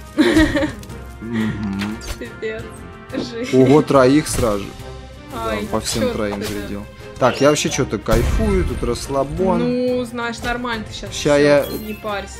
S1: Мгм.
S2: Пипец. Жесть.
S1: Ого, троих сразу.
S2: Ай,
S1: Да, по всем
S2: чё
S1: троим
S2: ты, да.
S1: зарядил. Так, я вообще что-то кайфую, тут расслабон.
S2: Ну, знаешь, нормально ты сейчас.
S1: Ща я-
S2: Не парься.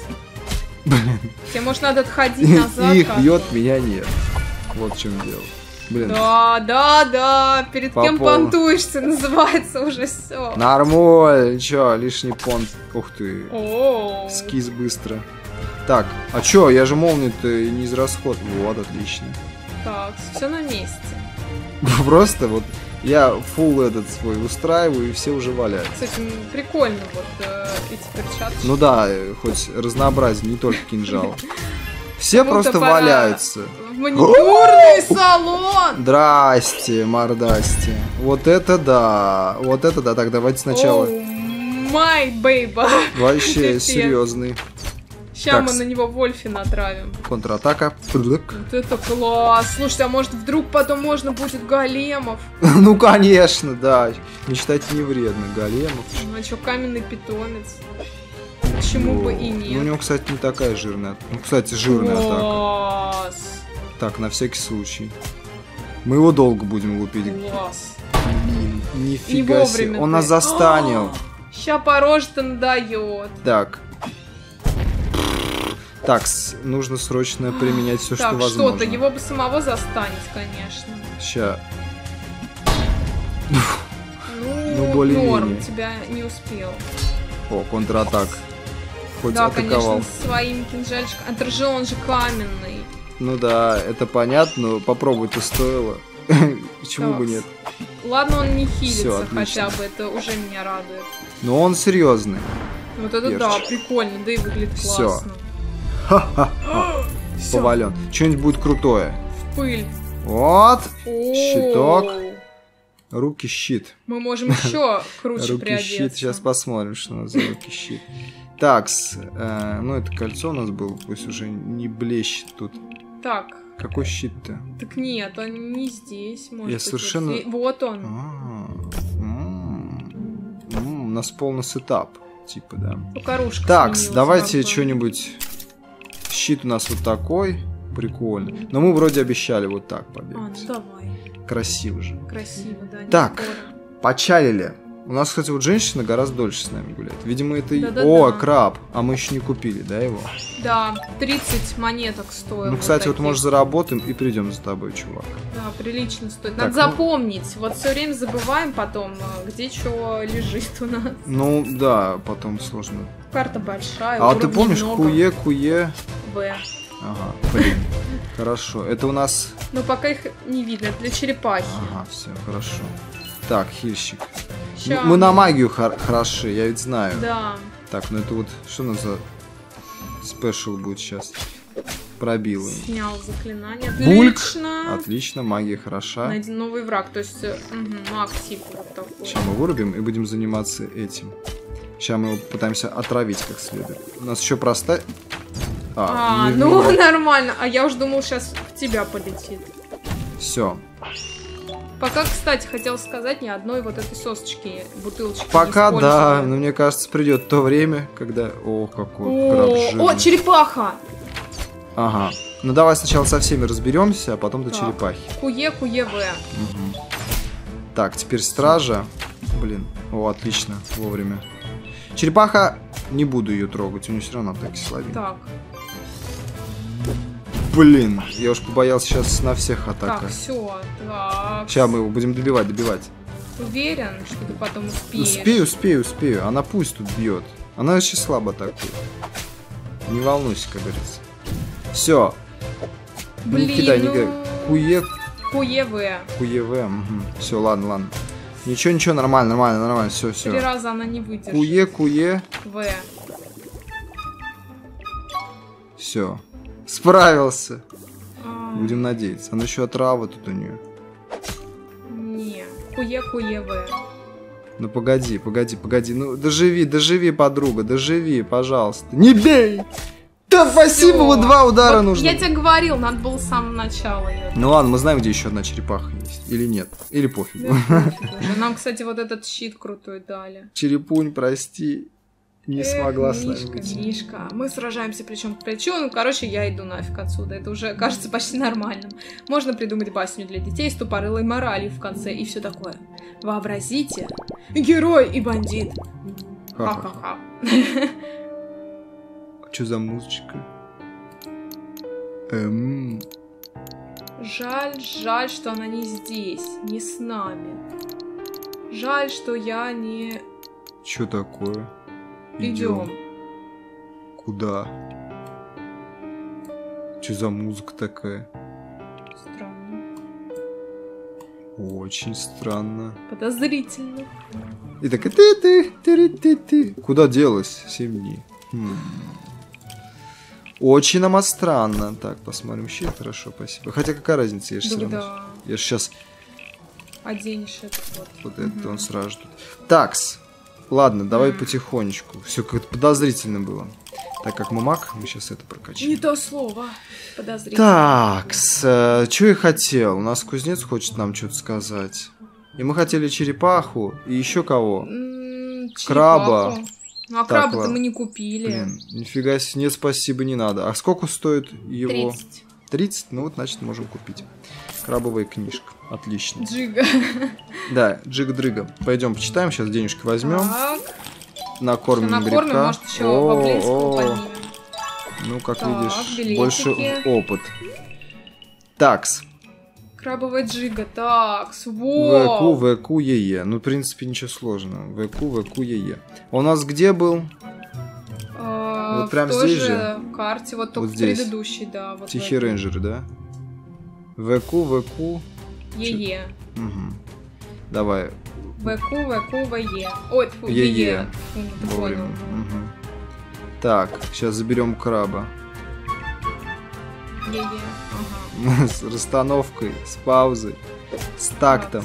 S2: Тебе, может, надо отходить назад.
S1: Их
S2: как-то.
S1: бьет, меня нет. Вот в чем дело. Блин,
S2: Да, да, да. Перед
S1: По
S2: кем
S1: полу.
S2: понтуешься, называется уже все.
S1: нормально, чё, лишний понт. Ух ты,
S2: О,
S1: скиз быстро. Так, а чё, я же молнию-то и не израсход. Вот, отлично.
S2: так, все на месте.
S1: Просто вот я фул этот свой устраиваю, и все уже валяются.
S2: Кстати, м, прикольно вот э, эти перчатки.
S1: Ну да, э, хоть разнообразие, не только кинжал. Все
S2: Кому-то
S1: просто
S2: пора.
S1: валяются.
S2: В маникюрный салон!
S1: Здрасте, мордасте. Вот это да. Вот это да. Так, давайте сначала.
S2: Оу, май бейба.
S1: Вообще
S2: Пипец.
S1: серьезный.
S2: Сейчас
S1: Так,
S2: мы
S1: с-
S2: на него Вольфи натравим.
S1: Контратака. Прыгк.
S2: Вот это класс. Слушайте, а может вдруг потом можно будет големов?
S1: Ну, конечно, да. Мечтать не вредно. Големов.
S2: Ну а что, каменный питомец? Почему бы и
S1: Ну,
S2: нет?
S1: у него, кстати, не такая жирная. Ну, кстати, жирная атака.
S2: Класс.
S1: Так, на всякий случай. Мы его долго будем лупить.
S2: Класс.
S1: Блин,
S2: Не
S1: нифига себе.
S2: вовремя
S1: Он
S2: ты.
S1: нас застанил.
S2: Ща по роже-то надает.
S1: Так. Так, с- нужно срочно применять все, что
S2: Так,
S1: возможно.
S2: что-то, его бы самого застанет, конечно.
S1: Ща.
S2: Ну,
S1: Ну, более-менее.
S2: норм, тебя не успел.
S1: О, контратак. Хоть
S2: Да,
S1: атаковал.
S2: конечно, своим кинжальчиком. Это же он же каменный.
S1: Ну да, это понятно, но попробовать-то стоило. Почему бы
S2: Так.
S1: нет?
S2: Ладно, он не
S1: Всё,
S2: хилится
S1: отлично.
S2: хотя бы, это уже меня радует.
S1: Но он серьезный.
S2: Вот это да,
S1: Перчик.
S2: прикольно, да и выглядит
S1: Всё.
S2: классно. Всё,
S1: Повален. Что-нибудь будет крутое.
S2: в пыль.
S1: Вот.
S2: О,
S1: Щиток. Руки щит.
S2: Мы можем еще круче
S1: Руки щит.
S2: приодеться.
S1: Сейчас посмотрим, что у нас за руки щит. Так, ну это кольцо у нас было, пусть уже не блещет тут.
S2: Так,
S1: Какой щит-то?
S2: так нет, он не здесь. Может
S1: Я
S2: быть,
S1: совершенно-
S2: вот, здесь. Вот он.
S1: А, м, м, У нас полный сетап, типа, да.
S2: Кукарушка
S1: Так,
S2: сменилась,
S1: давайте
S2: правда.
S1: что-нибудь. Щит у нас вот такой. Прикольно. Но мы вроде обещали вот так
S2: А,
S1: побегать.
S2: ну давай.
S1: Красиво же.
S2: Красиво, да. не
S1: Так.
S2: спорю.
S1: Почалили. У нас, кстати, вот женщина гораздо дольше с нами гуляет. Видимо, это... и-
S2: Да-да-да.
S1: О, краб. А мы еще не купили, да, его?
S2: Да, тридцать монеток стоило.
S1: Ну, кстати, вот,
S2: таких.
S1: может, заработаем и придем за тобой, чувак.
S2: Да, прилично стоит.
S1: Так,
S2: Надо
S1: ну-
S2: запомнить. Вот все время забываем потом, э, где что лежит у нас.
S1: Ну, да, потом сложно.
S2: Карта большая.
S1: А вот ты
S2: уровней
S1: помнишь,
S2: много.
S1: куе, куе...
S2: В.
S1: Ага, блин. Хорошо. Это у нас...
S2: Но пока их не видно, это для черепахи.
S1: Ага, все, хорошо. Так, хильщик.
S2: Ща.
S1: М- Мы на магию хор- хороши, я ведь знаю.
S2: Да.
S1: Так, ну это вот... Что у нас за спешл будет сейчас? Пробил.
S2: Снял заклинание.
S1: Бульк.
S2: Отлично.
S1: Отлично, магия хороша.
S2: Найден новый враг, то есть угу, маг типа вот такой.
S1: Сейчас мы вырубим и будем заниматься этим. Сейчас мы его пытаемся отравить как следует. У нас еще простая...
S2: А, а ну меня. Нормально. А я уж думал, сейчас в тебя полетит.
S1: Все.
S2: Пока, кстати, хотел сказать, ни одной вот этой сосочки, бутылочки.
S1: Пока да, но мне кажется, придет то время, когда... О, какой краб жирный.
S2: О, черепаха!
S1: Ага. Ну давай сначала со всеми разберемся, а потом до черепахи.
S2: Куе, куе, в.
S1: Угу. Так, теперь стража. Блин, о, отлично, вовремя. Черепаха, не буду ее трогать, у нее все равно так слабее.
S2: Так.
S1: Блин, я уж побоялся сейчас на всех атаках.
S2: Так, все, так.
S1: Сейчас мы его будем добивать, добивать.
S2: Уверен, что ты потом успеешь?
S1: Успею, успею, успею. Она пусть тут бьет. Она вообще слабо атакует. Не волнуйся, как говорится. Все.
S2: Блин,
S1: не кидай,
S2: ну...
S1: не кидай. Куе...
S2: Куе-В.
S1: Куе-В, угу. Все, ладно, ладно. Ничего, ничего, нормально, нормально, нормально, все, все.
S2: Три раза она не выдержит.
S1: Куе, куе.
S2: В.
S1: Все. Справился.
S2: А...
S1: Будем надеяться. Она еще отрава тут у нее.
S2: Не. Куе, куе, В.
S1: Ну погоди, погоди, погоди. Ну доживи, доживи, подруга, доживи, пожалуйста. Не бей! Да спасибо, вот два удара вот нужно.
S2: Я тебе говорил, надо было с самого начала.
S1: Ну ладно, мы знаем, где еще одна черепаха есть. Или нет. Или пофигу.
S2: Нам, кстати, вот этот щит крутой дали.
S1: Черепунь, прости. Не
S2: Эх,
S1: смогла с нами
S2: Мишка,
S1: быть.
S2: Мишка, мы сражаемся плечом к плечу. Ну, короче, я иду нафиг отсюда. Это уже кажется почти нормальным. Можно придумать басню для детей с тупорылой моралью в конце и все такое. Вообразите, герой и бандит. Ха-ха-ха.
S1: Что за музычка? Эм...
S2: Жаль, жаль, что она не здесь, не с нами. Жаль, что я не...
S1: Что такое?
S2: Идем.
S1: Куда? Что за музыка такая?
S2: Странно.
S1: Очень странно.
S2: Подозрительно.
S1: И так и ты ты ты ты ты. Куда делась? Семь дней. Хм. Очень нам странно. Так, посмотрим щит. Хорошо, спасибо. Хотя какая разница, я же
S2: да,
S1: все равно.
S2: Да.
S1: Я же сейчас.
S2: Оденешь этот вот.
S1: Вот
S2: угу.
S1: это он сразу тут. Такс. Ладно, давай mm. потихонечку. Все как-то подозрительно было. Так как мы маг, мы сейчас это прокачаем.
S2: Не то слово. Подозрительно.
S1: Так, э, что я хотел? У нас кузнец хочет нам что-то сказать. И мы хотели черепаху и еще кого?
S2: М-м,
S1: краба.
S2: Ну а краба-то мы не купили.
S1: Блин, нифига себе, нет, спасибо, не надо. А сколько стоит его?
S2: тридцать.
S1: тридцать? Ну вот, значит, можем купить. Крабовая книжка. Отлично.
S2: Джига.
S1: Да, джига-дрыга. Пойдем почитаем, сейчас денежки возьмем.
S2: Так.
S1: Накормим
S2: Что, накормим,
S1: грибка.
S2: может, еще Баблинского поднимем.
S1: Ну, как
S2: так,
S1: видишь,
S2: билетики.
S1: больше опыт. Такс.
S2: Крабовая джига, такс, во!
S1: ВК, ВК, ЕЕ. Ну, в принципе, ничего сложного. ВК, ВК, ЕЕ. А у нас где был?
S2: А,
S1: вот прям
S2: в той
S1: здесь
S2: же
S1: же?
S2: карте, вот только
S1: вот здесь.
S2: предыдущий, да. Вот
S1: Тихие рейнджеры, да? ВК, ВК.
S2: ЕЕ.
S1: Угу. Давай.
S2: ВК, ВК, ВЕ. Ой, тьфу,
S1: ЕЕ.
S2: ЕЕ.
S1: Вовремя. Угу. Так, сейчас заберем краба.
S2: ЕЕ. Ага.
S1: С расстановкой, с паузой, с тактом.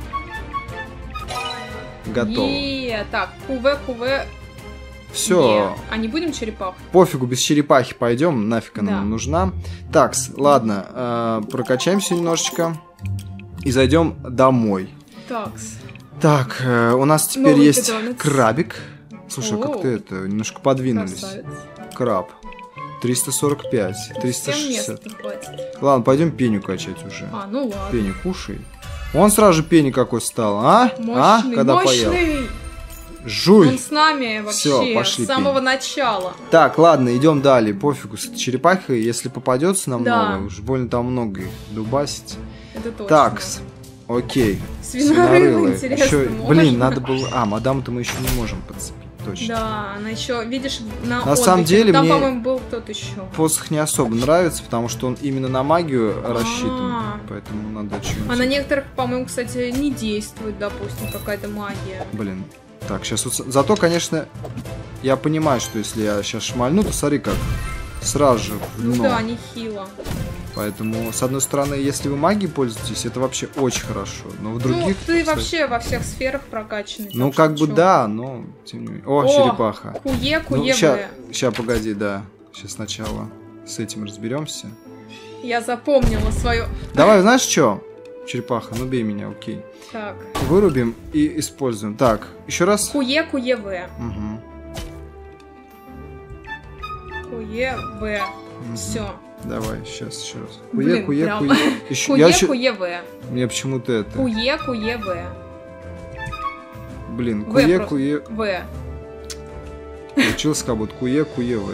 S1: Готово.
S2: Е, так, КВ, КВ.
S1: Все.
S2: А не будем черепаху?
S1: Пофигу, без черепахи пойдем, нафиг она
S2: да.
S1: нам нужна. Так, ладно, э, прокачаемся немножечко и зайдем домой.
S2: Такс.
S1: Так, э, у нас теперь
S2: Новый
S1: есть
S2: питомец.
S1: крабик. Слушай,
S2: О,
S1: как ты это, немножко подвинулись.
S2: Красавец.
S1: Краб. триста сорок пять, триста шестьдесят.
S2: Всем места хватит.
S1: Ладно, пойдем пеню качать уже.
S2: А, ну ладно.
S1: Пеню кушай. Он сразу же пени какой стал, а?
S2: Мощный,
S1: а? Когда
S2: мощный.
S1: поел. Жуй.
S2: Он с нами вообще
S1: Всё, пошли
S2: с самого
S1: пень.
S2: начала.
S1: Так, ладно, идем далее. Пофигу с этой черепахой. Если попадется нам
S2: Да.
S1: много, уж больно там много их дубасить.
S2: Это точно.
S1: Такс. Окей.
S2: Свинорылы, интересно,
S1: Ещё-
S2: можно?
S1: Блин, надо было... А, мадам-то мы еще не можем подцепить. Точно.
S2: Да, она еще, видишь, на,
S1: На
S2: отдыхе.
S1: самом деле
S2: Там,
S1: мне-
S2: по-моему, был кто-то еще.
S1: Посох не особо нравится, потому что он именно на магию рассчитан.
S2: А.
S1: Поэтому надо что-нибудь...
S2: А на некоторых, по-моему, кстати, не действует, допустим, какая-то магия.
S1: Блин. Так, сейчас вот... Зато, конечно, я понимаю, что если я сейчас шмальну, то смотри как. сразу же в дно.
S2: Ну да, нехило.
S1: Поэтому, с одной стороны, если вы магией пользуетесь, это вообще очень хорошо. Но в других...
S2: Ну, ты
S1: кстати,
S2: вообще во всех сферах прокачанный.
S1: ну, как бы да, но... Тем не менее. О,
S2: О,
S1: черепаха.
S2: Куе, куе,
S1: Ну, сейчас, погоди, да. Сейчас сначала с этим разберемся.
S2: Я запомнила свое...
S1: Давай, знаешь что? Черепаха, ну бей меня, окей.
S2: Так.
S1: Вырубим и используем. Так, еще раз.
S2: Куе, куе, в.
S1: Угу.
S2: Куе, в.
S1: Угу.
S2: Все.
S1: Давай, сейчас еще раз. Куе,
S2: Блин,
S1: куе,
S2: прям.
S1: куе. Еще...
S2: Куе,
S1: я еще...
S2: куе, в.
S1: Мне почему-то это...
S2: Куе, куе, в.
S1: Блин,
S2: В
S1: куе,
S2: просто.
S1: куе...
S2: В.
S1: Получился как будто куе, куе, в.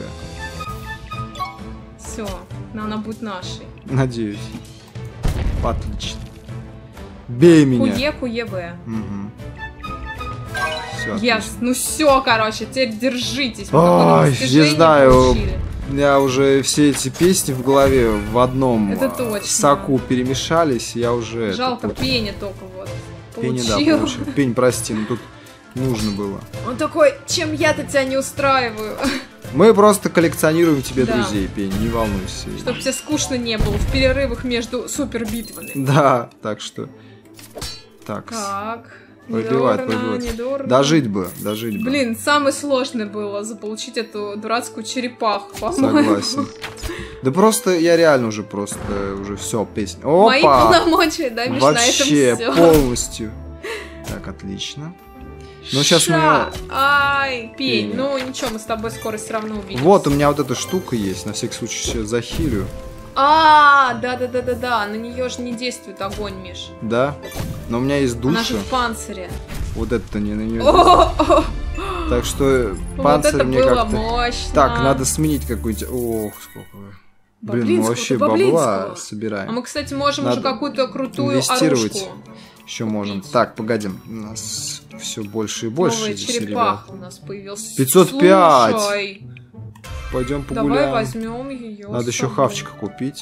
S2: Все. Но она будет нашей.
S1: Надеюсь. Отлично. Бей меня.
S2: Куе, куе, в.
S1: Угу. Все,
S2: Yes. Ну все, короче, теперь держитесь. Мы
S1: Ой,
S2: какое-то
S1: не
S2: достижение
S1: знаю.
S2: получили.
S1: У меня уже все эти песни в голове в одном
S2: Это
S1: а,
S2: точно.
S1: соку перемешались, я уже...
S2: Жалко,
S1: это,
S2: Пеня только вот
S1: Пень, да,
S2: получил.
S1: получил. Пень, прости, но тут нужно было.
S2: Он такой, чем я-то тебя не устраиваю.
S1: Мы просто коллекционируем тебе
S2: Да.
S1: друзей, Пень, не волнуйся.
S2: Чтоб тебе скучно не было в перерывах между супербитвами.
S1: Да, так что... Так,
S2: Так.
S1: пробивать,
S2: недорно,
S1: пробивать.
S2: недорно.
S1: Дожить бы, дожить бы.
S2: Блин, самое сложное было заполучить эту дурацкую черепаху, по-моему.
S1: Согласен. Да просто я реально уже просто уже все песня.
S2: Мои
S1: Опа!
S2: полномочия, да, Миш, на
S1: Вообще
S2: этом все.
S1: полностью. Так, отлично. Ну сейчас мы
S2: Ша!
S1: её-
S2: Ай, пень.
S1: Пень.
S2: Ну ничего, мы с тобой скоро все равно увидимся.
S1: Вот у меня вот эта штука есть, на всякий случай сейчас захилю.
S2: А, да-да-да-да-да, на нее же не действует огонь, Миш.
S1: Да? Но у меня есть
S2: Она же
S1: душа.
S2: в панцире.
S1: Вот это не на нее.
S2: О,
S1: Так что
S2: вот
S1: панцирь
S2: это
S1: мне
S2: было
S1: как-то.
S2: мощно.
S1: Так, надо сменить какую-нибудь. Ох, сколько. Блин, мы
S2: Баблинского,
S1: вообще
S2: ты
S1: бабла
S2: баблинского. А
S1: собираем.
S2: мы, кстати, можем
S1: Надо
S2: уже какую-то крутую
S1: инвестировать.
S2: оружку.
S1: Еще можем.
S2: купить.
S1: Так, погоди. У нас все больше и больше.
S2: Новая
S1: здесь,
S2: черепаха
S1: ребят.
S2: у нас появилась.
S1: пятьсот пять.
S2: Слушай,
S1: Пойдем
S2: давай
S1: погуляем.
S2: возьмем ее.
S1: Надо еще хавчика купить.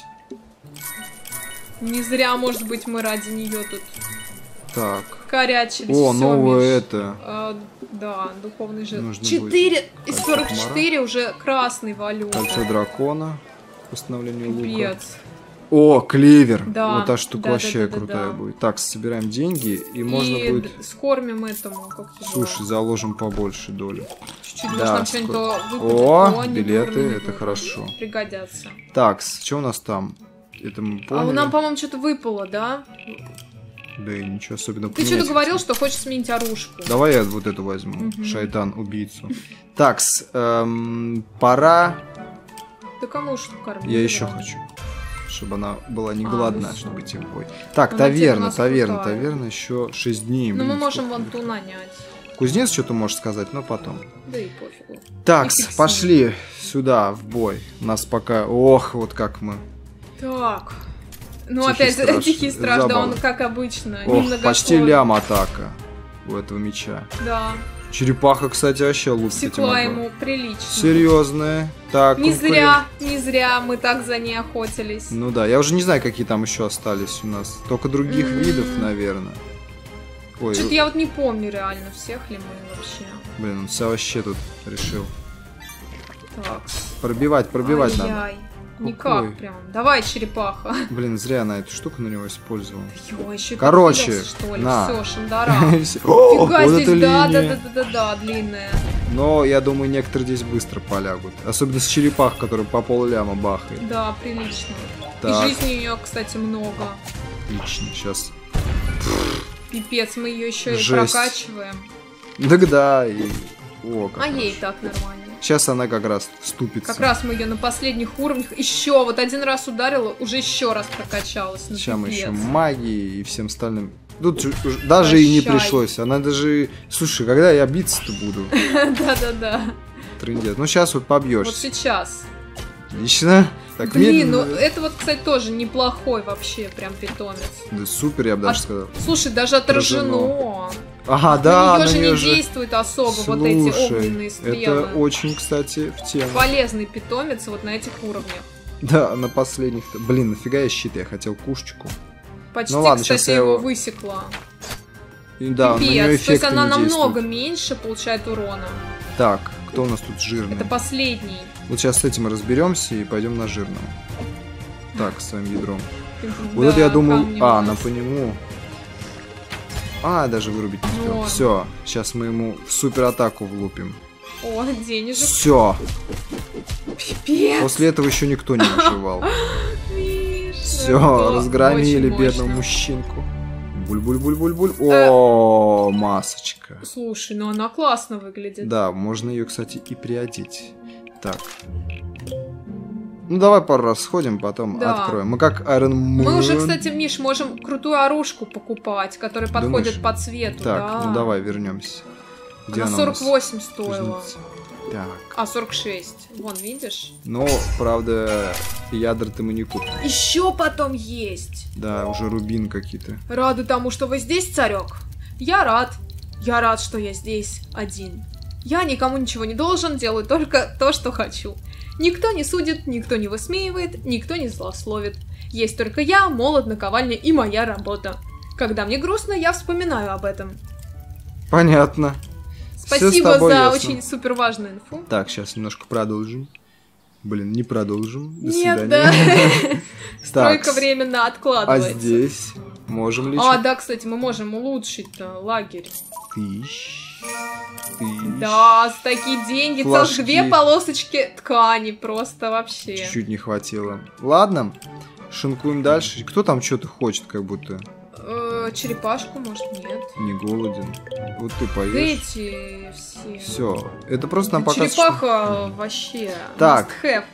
S2: Не зря, может быть, мы ради нее тут
S1: Так.
S2: корячились.
S1: О,
S2: Всё,
S1: новое
S2: Миш.
S1: это.
S2: А, да, духовный жест.
S1: Нужно
S2: четыре из
S1: кольцо
S2: сорок четыре уже красный валюта.
S1: Кольцо дракона. Восстановление лука.
S2: Пипец.
S1: О, клевер!
S2: Да,
S1: Вот та штука
S2: да,
S1: вообще
S2: да, да, да,
S1: крутая
S2: да.
S1: будет. Так, собираем деньги, и можно
S2: И
S1: будет...
S2: д- скормим этому, как его.
S1: Слушай, заложим побольше долю.
S2: Чуть-чуть,
S1: да,
S2: может, нам
S1: скор-
S2: что-нибудь выпадет.
S1: О,
S2: не
S1: билеты,
S2: дурно, не
S1: это
S2: дурно.
S1: хорошо.
S2: Пригодятся.
S1: Так, что у нас там? Это мы
S2: А
S1: поняли?
S2: нам, по-моему, что-то выпало, да?
S1: Да и ничего особенного.
S2: Ты что-то
S1: поменять
S2: говорил,
S1: хотел.
S2: что хочешь сменить оружку.
S1: Давай я вот эту возьму.
S2: Мгм.
S1: Шайтан, убийцу. Так, пора...
S2: Ты кому что кормить?
S1: Я еще хочу. Чтобы она была не
S2: А,
S1: голодная,
S2: ну
S1: чтобы
S2: всё.
S1: идти в бой. Так,
S2: Она теперь у
S1: таверна,
S2: нас
S1: таверна,
S2: крутая.
S1: таверна, еще шесть дней.
S2: Ну,
S1: блин,
S2: мы можем
S1: сколько
S2: вон
S1: будет.
S2: ту нанять.
S1: Кузнец что-то можешь сказать, но потом.
S2: Да и пофигу.
S1: Так,
S2: И фиг с ним.
S1: пошли сюда, в бой. Нас пока... Ох, вот как мы.
S2: Так. Ну,
S1: Тихий
S2: опять
S1: страж.
S2: тихий страж, да,
S1: Забавно.
S2: он как обычно.
S1: Ох,
S2: немногословный.
S1: почти лям атака у этого меча.
S2: Да.
S1: Черепаха, кстати, вообще лучше.
S2: Секла ему прилично.
S1: Серьезная. Так,
S2: Не
S1: конкурент.
S2: зря, не зря мы так за ней охотились.
S1: Ну да, я уже не знаю, какие там еще остались у нас. Только других
S2: М.
S1: видов, наверное. Ой,
S2: Что-то я вот не помню реально, всех ли мы вообще.
S1: блин, он вся вообще тут решил.
S2: Так.
S1: Пробивать, пробивать надо.
S2: Ай-яй.
S1: Какой?
S2: Никак прям. Давай, черепаха.
S1: Блин, зря она эту штуку на него использовал.
S2: Ё, еще и
S1: Короче,
S2: подпилился, что ли?
S1: на.
S2: Все, шандара.
S1: Всё. О,
S2: Фига,
S1: вот
S2: здесь,
S1: эта
S2: да, да,
S1: линия.
S2: да, да, да, да, длинная.
S1: Но я думаю, некоторые здесь быстро полягут. Особенно с черепах, который по полляма бахает.
S2: Да, прилично.
S1: Так.
S2: И жизни у нее, кстати, много.
S1: Отлично, сейчас.
S2: Пипец, мы ее еще и
S1: Жесть.
S2: прокачиваем.
S1: Так да, и... О, как
S2: А ей
S1: хорошо.
S2: так нормально.
S1: Сейчас она как раз вступится.
S2: Как раз мы ее на последних уровнях еще вот один раз ударила, уже еще раз прокачалась. Ну,
S1: Сейчас мы
S2: пипец.
S1: еще магией и всем остальным. Тут же уж даже и не
S2: Прощай.
S1: пришлось. Она даже... Слушай, когда я биться-то буду?
S2: Да-да-да.
S1: Трындец. Ну сейчас вот побьешь.
S2: Вот сейчас.
S1: Отлично. Так,
S2: Блин, ну
S1: медленно.
S2: это вот, кстати, тоже неплохой вообще прям питомец.
S1: Да супер, я бы даже
S2: А-
S1: сказал.
S2: Слушай, даже отражено.
S1: Ага,
S2: на
S1: да,
S2: нее
S1: на
S2: же
S1: нее
S2: не
S1: же...
S2: действует особо вот эти
S1: Слушай,
S2: огненные стрелы.
S1: это очень, кстати, в тему.
S2: Полезный питомец вот на этих уровнях.
S1: Да, на последних... Блин, нафига я щит? Я хотел кушечку.
S2: Почти,
S1: Ну ладно,
S2: кстати,
S1: щас я
S2: его
S1: его-
S2: высекла.
S1: И да, на нее
S2: Пипец, то есть
S1: эффекты
S2: она
S1: не
S2: намного
S1: действуют.
S2: меньше получает урона.
S1: Так, кто у нас тут жирный?
S2: Это последний.
S1: Вот сейчас с этим разберемся и пойдем на жирного. Так, с своим ядром.
S2: Да,
S1: вот это я думал... А,
S2: нас.
S1: на по нему. А, даже вырубить не успел.
S2: Вот.
S1: Все, сейчас мы ему в супер атаку влупим.
S2: О, денежек.
S1: Все.
S2: Пипец.
S1: После этого еще никто не выживал. Все, разгромили бедного мужчинку. Буль-буль-буль-буль-буль. О, масочка.
S2: Слушай, ну она классно выглядит.
S1: Да, можно ее, кстати, и приодеть. Так. Ну, давай пару раз сходим, потом
S2: да.
S1: откроем. Мы как Iron Man.
S2: Мы уже, кстати, Миш, можем крутую оружку покупать, которая подходит по цвету.
S1: Так,
S2: да.
S1: ну давай вернемся.
S2: Где она сорок восемь стоила.
S1: Так.
S2: А, сорок шесть. Вон, видишь?
S1: Но, правда, ядра-то мы не купим.
S2: Еще потом есть.
S1: Да, уже рубин какие-то.
S2: Рада тому, что вы здесь, царек? Я рад. Я рад, что я здесь один. Я никому ничего не должен, делаю только то, что хочу. Никто не судит, никто не высмеивает, никто не злословит. Есть только я, молот, наковальня и моя работа. Когда мне грустно, я вспоминаю об этом.
S1: Понятно.
S2: Спасибо за
S1: ясно.
S2: очень супер важную инфу.
S1: Так, сейчас немножко продолжим. Блин, не продолжим. До
S2: Нет,
S1: свидания.
S2: да. Стройка временно откладывается.
S1: А здесь можем ли?
S2: А, да, кстати, мы можем улучшить лагерь.
S1: Тысяч. Тысяч.
S2: Да, за такие деньги
S1: Флажки.
S2: целых две полосочки ткани. Просто вообще.
S1: Чуть-чуть не хватило. Ладно, шинкуем дальше. Кто там что-то хочет, как будто?
S2: Э, черепашку, может, нет.
S1: Не голоден. Вот ты поешь.
S2: Эти все.
S1: Все. Это просто нам показывает,
S2: черепаха вообще.
S1: Так.
S2: Must have.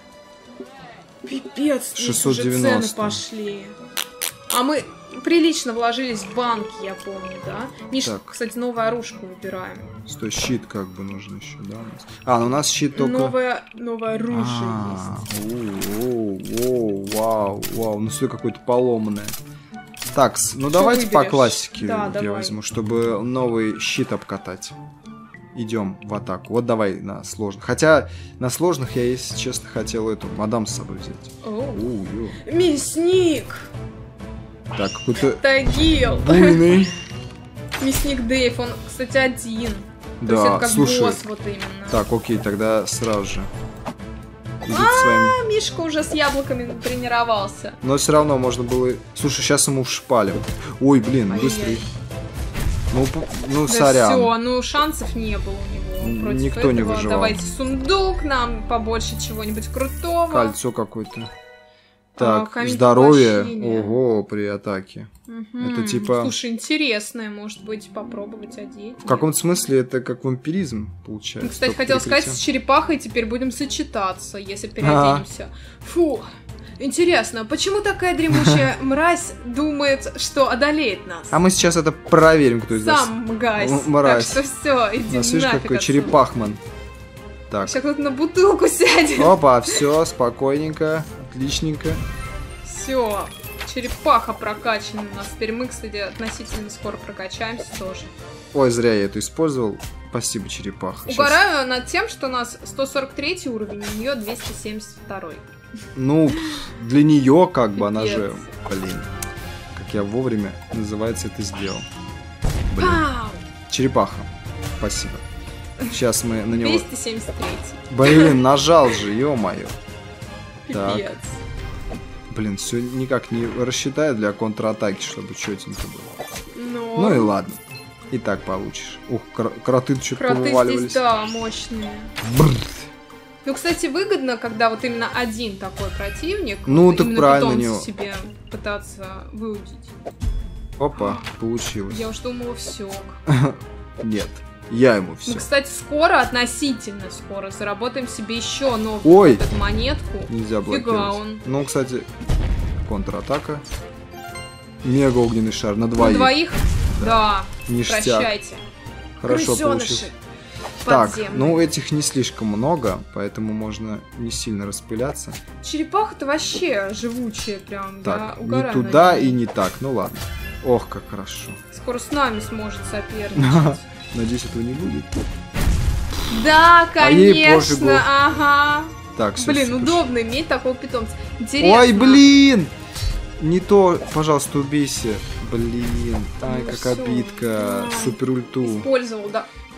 S2: Пипец,
S1: шестьсот
S2: уже
S1: девяносто.
S2: цены пошли. А мы прилично вложились в банки, я помню, да? Миша,
S1: Так.
S2: кстати, новую оружку выбираем.
S1: Стой, щит как бы нужен еще, да? у нас? А, ну у нас щит только...
S2: Новое, новое оружие
S1: А,
S2: есть.
S1: Оу, оу, вау, вау, ну все какое-то поломанное. Так, с- ну
S2: Что
S1: давайте по
S2: выберешь?
S1: классике
S2: Да,
S1: я
S2: давай.
S1: возьму, чтобы новый щит обкатать. Идем в атаку. Вот давай на сложных. Хотя на сложных я, если честно, хотел эту мадам с собой взять.
S2: Оу.
S1: Оу, ё.
S2: Мясник!
S1: Так, какой-то
S2: Тагил!
S1: буйный.
S2: Мясник Дэйв, он, кстати, один. То есть
S1: Да,
S2: это как
S1: слушай.
S2: босс вот именно.
S1: Так, окей, тогда сразу же. Идите своим...
S2: А, Мишка уже с яблоками тренировался.
S1: Но все равно можно было... Слушай, сейчас ему вшпалим. Ой, блин,
S2: Ай-яй.
S1: быстрый. Ну, п- ну
S2: Да
S1: сорян.
S2: все, ну шансов не было у него. Против
S1: Никто
S2: этого.
S1: не выживал.
S2: Давайте сундук, нам побольше чего-нибудь крутого.
S1: Кольцо какое-то.
S2: А,
S1: Так,
S2: камень
S1: здоровье.
S2: поглощения.
S1: Ого, при атаке.
S2: Мгм.
S1: Это типа-
S2: Слушай, интересное, может быть, попробовать одеть.
S1: В каком-то смысле это как вампиризм получается.
S2: Ну, кстати,
S1: только
S2: хотела сказать,
S1: перекрытие.
S2: с черепахой теперь будем сочетаться, если переоденемся. Фу, интересно, почему такая дремучая мразь думает, что одолеет нас?
S1: А мы сейчас это проверим, кто из нас.
S2: Сам гась.
S1: М- мразь.
S2: Так что все, иди
S1: У нас, видишь,
S2: нафиг
S1: какой
S2: отсюда.
S1: черепахман. Так.
S2: Сейчас кто-то на бутылку сядет.
S1: Опа, все, спокойненько, отличненько.
S2: Все, черепаха прокачана у нас. Теперь мы, кстати, относительно скоро прокачаемся тоже.
S1: Ой, зря я это использовал. Спасибо, черепаха. Щас-
S2: Угораю над тем, что у нас сто сорок третий уровень, у нее двести семьдесят второй.
S1: Ну, для нее как бы она
S2: Пипец.
S1: же... Блин, как я вовремя, называется, это сделал. Блин,
S2: Вау!
S1: черепаха. Спасибо. Сейчас мы на него...
S2: двести семьдесят третий.
S1: Блин, нажал же, ё-моё. Так.
S2: Пипец.
S1: Блин, все никак не рассчитаю для контратаки, чтобы четенько было.
S2: Но...
S1: Ну и ладно. И так получишь. Ух, кр- кроты что-то
S2: Кроты
S1: повываливались.
S2: здесь, да, мощные.
S1: Бррр.
S2: Ну, кстати, выгодно, когда вот именно один такой противник.
S1: Ну,
S2: вот
S1: так
S2: именно
S1: правильно,
S2: питомца
S1: него.
S2: себе пытаться выудить.
S1: Опа, получилось.
S2: Я уж думала, все.
S1: Нет, я ему все.
S2: Ну, кстати, скоро, относительно скоро, заработаем себе еще новую
S1: Ой.
S2: вот эту монетку.
S1: Нельзя
S2: Фига
S1: блокировать.
S2: он.
S1: Ну, кстати, контратака. Мега огненный шар на
S2: На
S1: двоих.
S2: двоих? Да.
S1: Ништяк.
S2: Прощайте.
S1: Хорошо
S2: Крысёныши
S1: получилось. Так,
S2: подземные.
S1: ну этих не слишком много, поэтому можно не сильно распыляться.
S2: Черепаха-то вообще живучая прям.
S1: Так,
S2: я
S1: не
S2: угораю
S1: туда
S2: над ней.
S1: и не так. Ну ладно. Ох, как хорошо.
S2: Скоро с нами сможет соперничать.
S1: Надеюсь, этого не будет.
S2: Да,
S1: А ей пофигу.
S2: конечно, ага.
S1: Так, все.
S2: Блин, удобно иметь такого питомца. Интересно.
S1: Ой, блин! Не то, пожалуйста, убейся. Блин, ай,
S2: Ну
S1: как
S2: всё,
S1: обидка.
S2: да.
S1: Супер ульту.
S2: Использовал, да.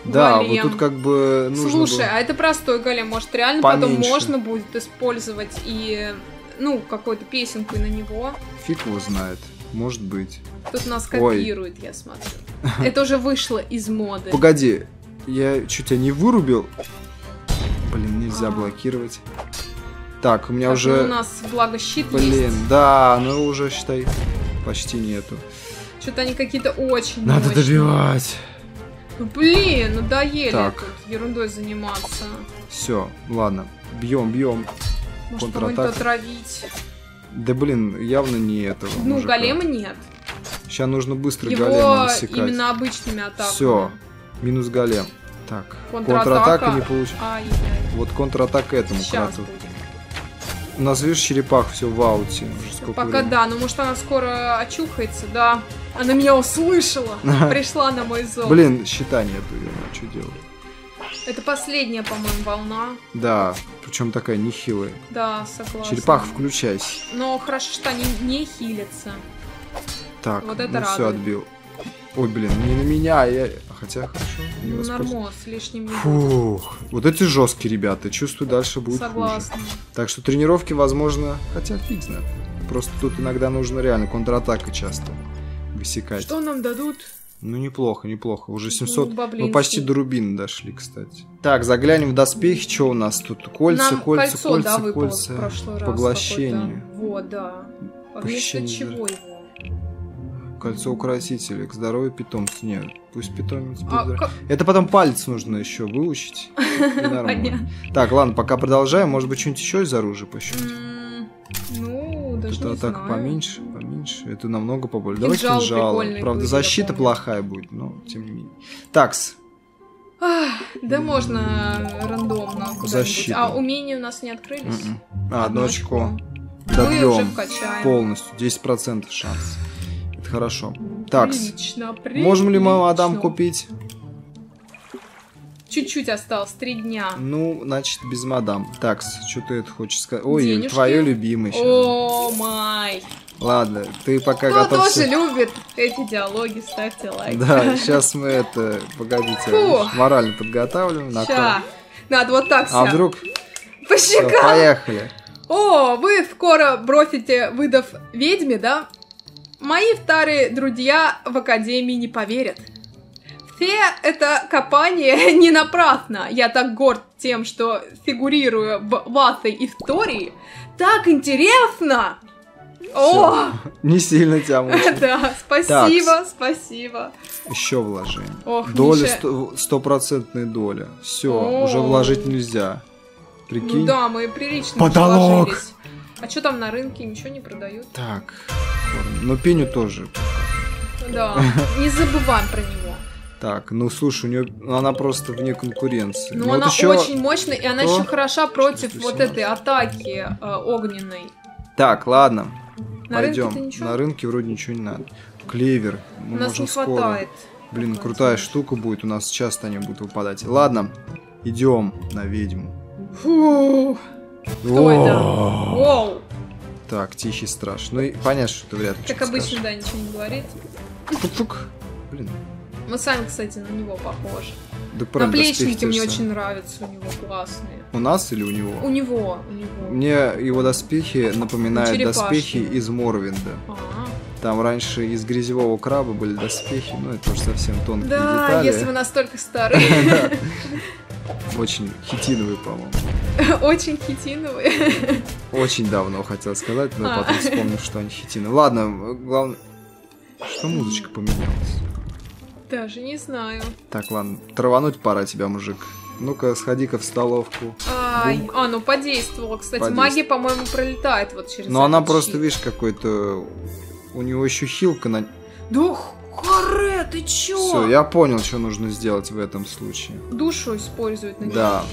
S1: Да,
S2: голем.
S1: вот тут как бы нужно
S2: Слушай,
S1: было...
S2: а это простой голем, может реально
S1: Поменьше.
S2: потом можно будет использовать и, ну, какую-то песенку и на него.
S1: Фиг его знает, может быть.
S2: Тут нас копирует, Ой. я смотрю. Это уже вышло из моды.
S1: Погоди, я чуть тебя не вырубил. Блин, нельзя а. блокировать. Так, у меня так, уже...
S2: Ну, у нас, благо, щит
S1: Блин,
S2: есть.
S1: да, ну уже, считай, почти нету.
S2: Что-то они какие-то очень
S1: Надо
S2: мощные.
S1: добивать.
S2: Ну, блин, надоели
S1: так.
S2: тут ерундой заниматься.
S1: Все, ладно, бьем, бьем.
S2: Может, кого-нибудь отравить?
S1: Да, блин, явно не этого.
S2: Ну,
S1: мужика.
S2: Голема нет.
S1: Сейчас нужно быстро
S2: Его
S1: голема высекать.
S2: Именно обычными атаками.
S1: Все, минус голем. Так,
S2: контратака,
S1: контратака не получилась.
S2: Ай-яй.
S1: Вот контратака этому
S2: Сейчас
S1: крату.
S2: будет.
S1: У нас, видишь, черепах все в ауте. Уже сколько
S2: Пока
S1: времени?
S2: да, но может она скоро очухается, да. Она меня услышала, пришла на мой зов.
S1: Блин, щита нету, я что делать?
S2: Это последняя, по-моему, волна.
S1: Да, причем такая нехилая.
S2: Да, согласна.
S1: Черепах, включайся.
S2: Но хорошо, что они не хилятся.
S1: Так,
S2: вот это
S1: ну все, отбил. Ой, блин, не на меня, я... Хотя хорошо.
S2: Ну, нормально, с лишним не
S1: Фух, вот эти жесткие ребята, чувствую, дальше будет
S2: Согласна.
S1: хуже. Так что тренировки, возможно, хотя фиг знает. Просто тут иногда нужно реально контратака часто высекать.
S2: Что нам дадут?
S1: Ну, неплохо, неплохо. Уже семьсот,
S2: ну,
S1: мы почти до рубина дошли, кстати. Так, заглянем в доспехи, что у нас тут? Кольца,
S2: нам
S1: кольца,
S2: кольцо,
S1: кольца,
S2: да,
S1: кольца.
S2: В прошлый раз
S1: поглощение.
S2: Вот, да. Вместо чего его?
S1: Кольцо укротителя, к здоровью питомцу. Нет, пусть питомец будет
S2: а,
S1: здоров...
S2: как...
S1: Это потом палец нужно еще выучить. Так, ладно, пока продолжаем. Может быть, что-нибудь еще из оружия пощупать?
S2: Ну, даже не
S1: так
S2: знаю.
S1: поменьше, поменьше. Это намного побольше.
S2: Кинжал
S1: Давай кинжал. Правда,
S2: будет,
S1: защита плохая будет, но тем не менее. Такс.
S2: Да можно рандомно.
S1: Защита.
S2: А умения у нас не открылись?
S1: Mm-mm. А, одно очко.
S2: Добьем
S1: полностью. десять процентов шанс. Это хорошо. Такс.
S2: Прилично,
S1: можем ли мы мадам купить?
S2: Чуть-чуть осталось, три дня.
S1: Ну, значит, без мадам. Такс, что ты это хочешь сказать? Ой,
S2: денежки.
S1: Твое любимое.
S2: О май.
S1: Ладно, ты пока
S2: Кто
S1: готовься.
S2: тоже любит эти диалоги, ставьте лайк.
S1: Да, сейчас мы это, погодите, Фу. морально подготавливаем.
S2: Ща. Надо вот так
S1: А вдруг?
S2: По щекам.
S1: Все, поехали.
S2: О, вы скоро бросите выдав ведьме, да? Мои старые друзья в академии не поверят. Все это копание не напрасно. Я так горд тем, что фигурирую в вашей истории. Так интересно! О!
S1: Не сильно тебя мучает.
S2: Да, спасибо, спасибо.
S1: Еще вложение.
S2: Ох,
S1: доля,
S2: Миша...
S1: стопроцентная доля. Все, уже вложить нельзя. Прикинь.
S2: Ну да, мы прилично
S1: Потолок.
S2: вложились. А что там на рынке? Ничего не продают?
S1: Так, но пеню тоже.
S2: Да, не забываем про него.
S1: Так, ну слушай, у нее она просто вне конкуренции.
S2: Ну,
S1: но
S2: она
S1: вот еще...
S2: очень мощная, и она
S1: Кто?
S2: еще хороша против вот этой атаки э, огненной.
S1: Так, ладно.
S2: На
S1: Пойдем.
S2: Рынке
S1: на рынке вроде ничего не надо. Клевер. Мы
S2: у нас не
S1: скоро...
S2: хватает.
S1: Блин, крутая штука будет. У нас часто они будут выпадать. Ладно, идем на ведьму.
S2: Фу. Кто это? Воу.
S1: Так, тихий страж. Ну и понятно, что ты вряд ли.
S2: Как обычно, да, ничего не говорит.
S1: Фук-фук. Блин.
S2: Мы сами, кстати, на него похожи.
S1: Да,
S2: наплечники мне очень нравятся, у него классные.
S1: У нас или у него?
S2: У него, у него.
S1: Мне его доспехи напоминают доспехи из Морвинда.
S2: А-а-а.
S1: Там раньше из грязевого краба были доспехи, ну это уже совсем тонкие
S2: да,
S1: детали.
S2: Да, если вы настолько старые.
S1: Очень хитиновые, по-моему.
S2: Очень хитиновые.
S1: Очень давно хотел сказать, но потом вспомнил, что они хитиновые. Ладно, главное... Что музычка поменялась?
S2: Даже не знаю.
S1: Так, ладно, травануть пора тебя, мужик. Ну-ка, сходи-ка в столовку.
S2: Ай, а, ну подействовала. Кстати, магия, по-моему, пролетает вот через.
S1: Но она просто, видишь, какой-то... У него еще хилка на...
S2: Да харе, ты чё?
S1: Все, я понял, что нужно сделать в этом случае.
S2: Душу использует на него.
S1: Да.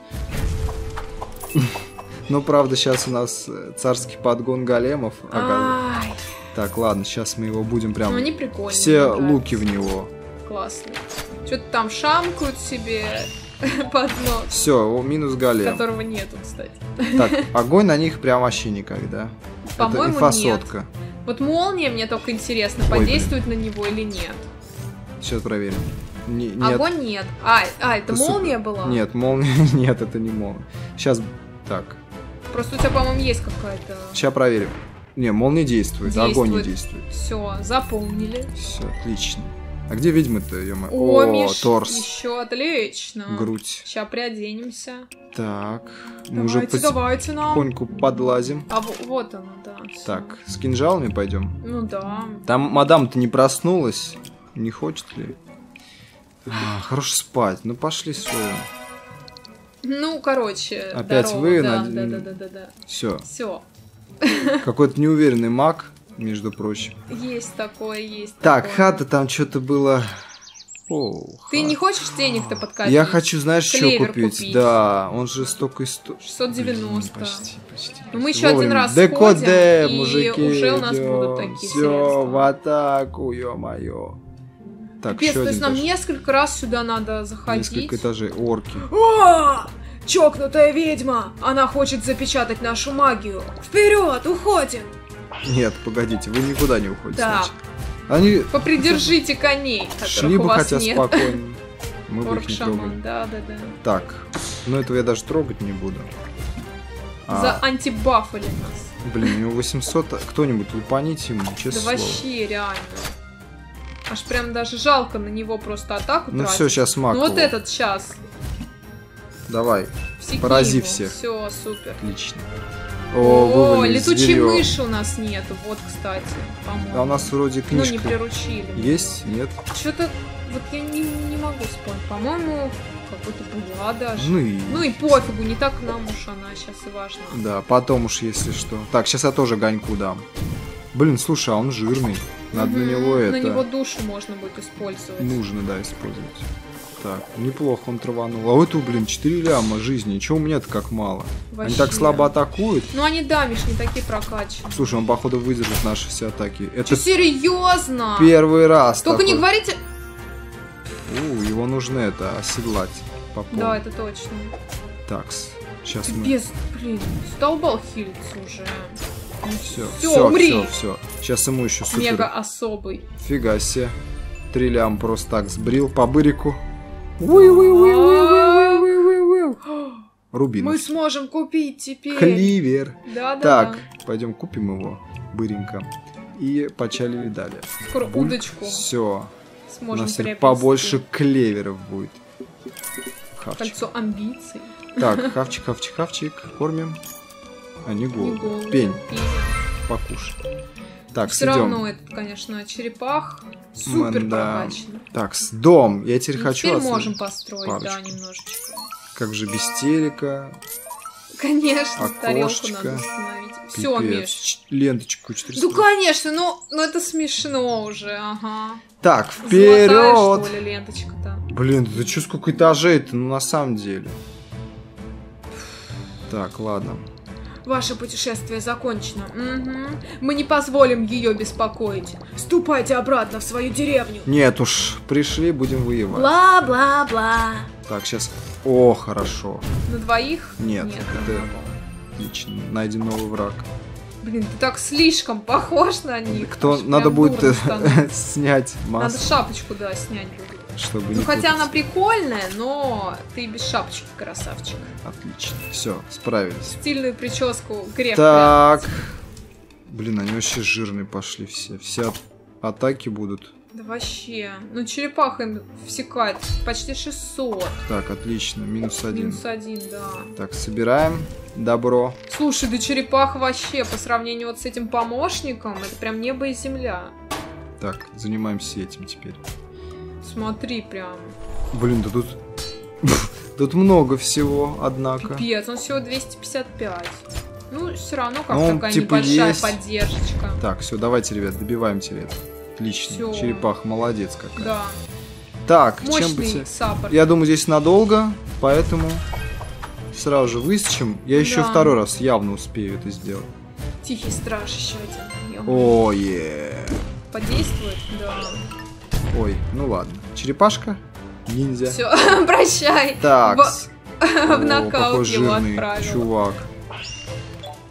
S1: Ну, правда, сейчас у нас царский подгон големов. Так, ладно, сейчас мы его будем прям...
S2: Ну, они прикольные.
S1: Все луки в него.
S2: Классно. Что-то там шамкают себе под нос.
S1: Все, минус голем.
S2: Которого нету, кстати.
S1: Так, огонь на них прям вообще никогда.
S2: По-моему,
S1: инфосотка.
S2: Вот молния, мне только интересно, подействует на него или нет.
S1: Сейчас проверим. Не, нет.
S2: Огонь нет. А, а это, это молния
S1: супер.
S2: была?
S1: Нет, молния нет, это не молния. Сейчас, так.
S2: Просто у тебя, по-моему, есть какая-то...
S1: Сейчас проверим. Не, молния действует, действует. Огонь не действует.
S2: Все, запомнили.
S1: Все, отлично. А где ведьмы-то, ё-моё?
S2: О,
S1: О,
S2: Миш,
S1: торс.
S2: Еще отлично.
S1: Грудь.
S2: Сейчас приоденемся.
S1: Так, мы
S2: давайте,
S1: уже
S2: давайте нам.
S1: потихоньку подлазим.
S2: А вот оно, да. Всё.
S1: Так, с кинжалами пойдем.
S2: Ну да.
S1: Там мадам-то не проснулась. Не хочет ли? А, хорош спать. Ну пошли с вами.
S2: Ну, короче,
S1: опять
S2: здорово.
S1: вы?
S2: Да,
S1: над...
S2: да, да, да, да, да.
S1: Все.
S2: Все.
S1: Какой-то неуверенный маг, между прочим.
S2: Есть такое, есть
S1: так,
S2: такое.
S1: хата там что-то было. О,
S2: ты
S1: хат.
S2: не хочешь денег-то подкопить?
S1: Я хочу, знаешь, что купить?
S2: купить?
S1: Да, он же столько и сто...
S2: шестьсот девяносто.
S1: Блин, почти, почти.
S2: Ну мы еще один раз
S1: Декоде,
S2: сходим,
S1: мужики,
S2: и уже у нас
S1: идем.
S2: будут такие
S1: Все,
S2: средства.
S1: в атаку, ё-моё. Так,
S2: Пипец,
S1: еще
S2: то есть
S1: один
S2: нам
S1: этаж.
S2: несколько раз сюда надо заходить.
S1: Несколько этажей, орки.
S2: О! Чокнутая ведьма! Она хочет запечатать нашу магию! Вперед, уходим!
S1: Нет, погодите, вы никуда не уходите.
S2: Да.
S1: Значит. Они
S2: Попридержите коней, которых
S1: шли
S2: у
S1: бы
S2: вас
S1: хотя
S2: нет.
S1: спокойно. Мы бы их не
S2: Орк-шаман,
S1: трогали.
S2: да, да, да.
S1: Так, ну этого я даже трогать не буду. А,
S2: За антибафали нас.
S1: блин, у него восемьсот, кто-нибудь лупаните ему,
S2: Да
S1: честное слово.
S2: вообще, реально. Аж прям даже жалко на него просто атаку
S1: Ну
S2: тратить.
S1: все, сейчас маг.
S2: Ну вот
S1: его.
S2: этот сейчас.
S1: Давай,
S2: Всеки
S1: порази
S2: его.
S1: всех.
S2: Все, супер.
S1: Отлично.
S2: О,
S1: О, вывалили
S2: летучей
S1: зверё.
S2: мыши у нас нету. Вот, кстати, по-моему.
S1: А у нас вроде
S2: Ну, не
S1: книжка
S2: приручили.
S1: есть, нет?
S2: Что-то, вот я не, не могу вспомнить. По-моему, какой-то была даже.
S1: Ну и...
S2: Ну и пофигу, не так нам уж она сейчас и важна.
S1: Да, потом уж если что. Так, сейчас я тоже Ганьку дам. Блин, слушай, а он жирный. Надо
S2: Мгм,
S1: на него
S2: На
S1: это...
S2: него душу можно будет использовать.
S1: Нужно, да, использовать. Так, неплохо он траванул. А у этого, блин, четыре ляма жизни. Чего у меня-то как мало?
S2: Вообще.
S1: Они так слабо атакуют.
S2: Ну они, да, Миш, не такие прокачанные.
S1: Слушай, он, походу, выдержит наши все атаки. Это
S2: Че, серьезно?
S1: первый раз.
S2: Только
S1: такой.
S2: не говорите...
S1: У, его нужно это, оседлать. по полной.
S2: Да, это точно.
S1: Такс. Сейчас мы...
S2: Без, блин, столбал хилиться уже.
S1: Все,
S2: Всё,
S1: все,
S2: умри.
S1: все, все. Сейчас ему еще супер.
S2: Мега особый.
S1: Фига себе. Три лям просто так сбрил по бырику. Рубин.
S2: Мы сможем купить теперь.
S1: Кливер.
S2: Да, да.
S1: Так, пойдем купим его быренько. И почалили далее.
S2: Скоро удочку
S1: Все. У
S2: сможем
S1: нас теперь
S2: приобрести.
S1: побольше клеверов будет. Хавчик.
S2: Кольцо амбиций.
S1: Так, хавчик, хавчик, хавчик. Кормим. А, не
S2: Не
S1: голод.
S2: голоден.
S1: Пень.
S2: Пень.
S1: Покушай. Так,
S2: Все
S1: идем.
S2: равно этот, конечно, черепах супер
S1: Мэн, да.
S2: прокачанный.
S1: Так, с дом. Я теперь
S2: Ну,
S1: хочу
S2: теперь
S1: оставить
S2: можем построить, да,
S1: парочку.
S2: немножечко.
S1: Как же без телека.
S2: Конечно, тарелку
S1: Окошечко.
S2: надо установить. Все,
S1: Пипец.
S2: Миш.
S1: Ч- Ленточку четыреста.
S2: Ну, конечно, ну, ну это смешно уже, ага.
S1: Так,
S2: Золотая,
S1: вперед!
S2: что ли, ленточка-то?
S1: Блин, ты что, сколько этажей-то, ну на самом деле. Так, ладно.
S2: Ваше путешествие закончено. Угу. Мы не позволим ее беспокоить. Ступайте обратно в свою деревню.
S1: Нет уж, пришли, будем воевать.
S2: Бла-бла-бла.
S1: Так, сейчас... О, хорошо.
S2: На двоих?
S1: Нет,
S2: Нет,
S1: это-
S2: на одного.
S1: Отлично, найден новый враг.
S2: Блин, ты так слишком похож на них.
S1: Кто
S2: аж
S1: надо
S2: прям
S1: будет
S2: дурно
S1: э,
S2: становится.
S1: снять
S2: Надо
S1: маску,
S2: шапочку, да, снять будет.
S1: чтобы
S2: Ну,
S1: не
S2: хотя она
S1: путаться.
S2: прикольная, но ты без шапочки, красавчик.
S1: Отлично, все, справились.
S2: Стильную прическу грех
S1: Так.
S2: прятать.
S1: Блин, они вообще жирные пошли все. Все от- атаки будут.
S2: Да вообще. Ну, черепаха им всекает почти шестьсот.
S1: Так, отлично, минус один.
S2: Минус один, да.
S1: Так, собираем добро.
S2: Слушай, да черепаха вообще по сравнению вот с этим помощником, это прям небо и земля.
S1: Так, занимаемся этим теперь.
S2: Смотри прям.
S1: Блин, да тут... Тут много всего, однако.
S2: Пипец, он всего двести пятьдесят пять. Ну, все равно как
S1: Ну, он,
S2: такая
S1: типа,
S2: небольшая
S1: есть.
S2: поддержка.
S1: Так, все, давайте, ребят, добиваем тебя. Отлично.
S2: Всё.
S1: Черепах, молодец какая.
S2: Да.
S1: Так, чем бы
S2: Мощный
S1: тебе...
S2: саппорт.
S1: Я думаю, здесь надолго, поэтому сразу же высечем. Я еще
S2: Да.
S1: второй раз явно успею это сделать.
S2: Тихий страж еще один. Ё-моё.
S1: О, е.
S2: Подействует? Да.
S1: Ой, ну ладно. Черепашка, ниндзя.
S2: Все, прощай.
S1: Так.
S2: В, в
S1: О,
S2: нокаут
S1: какой
S2: его
S1: жирный
S2: отправила.
S1: чувак.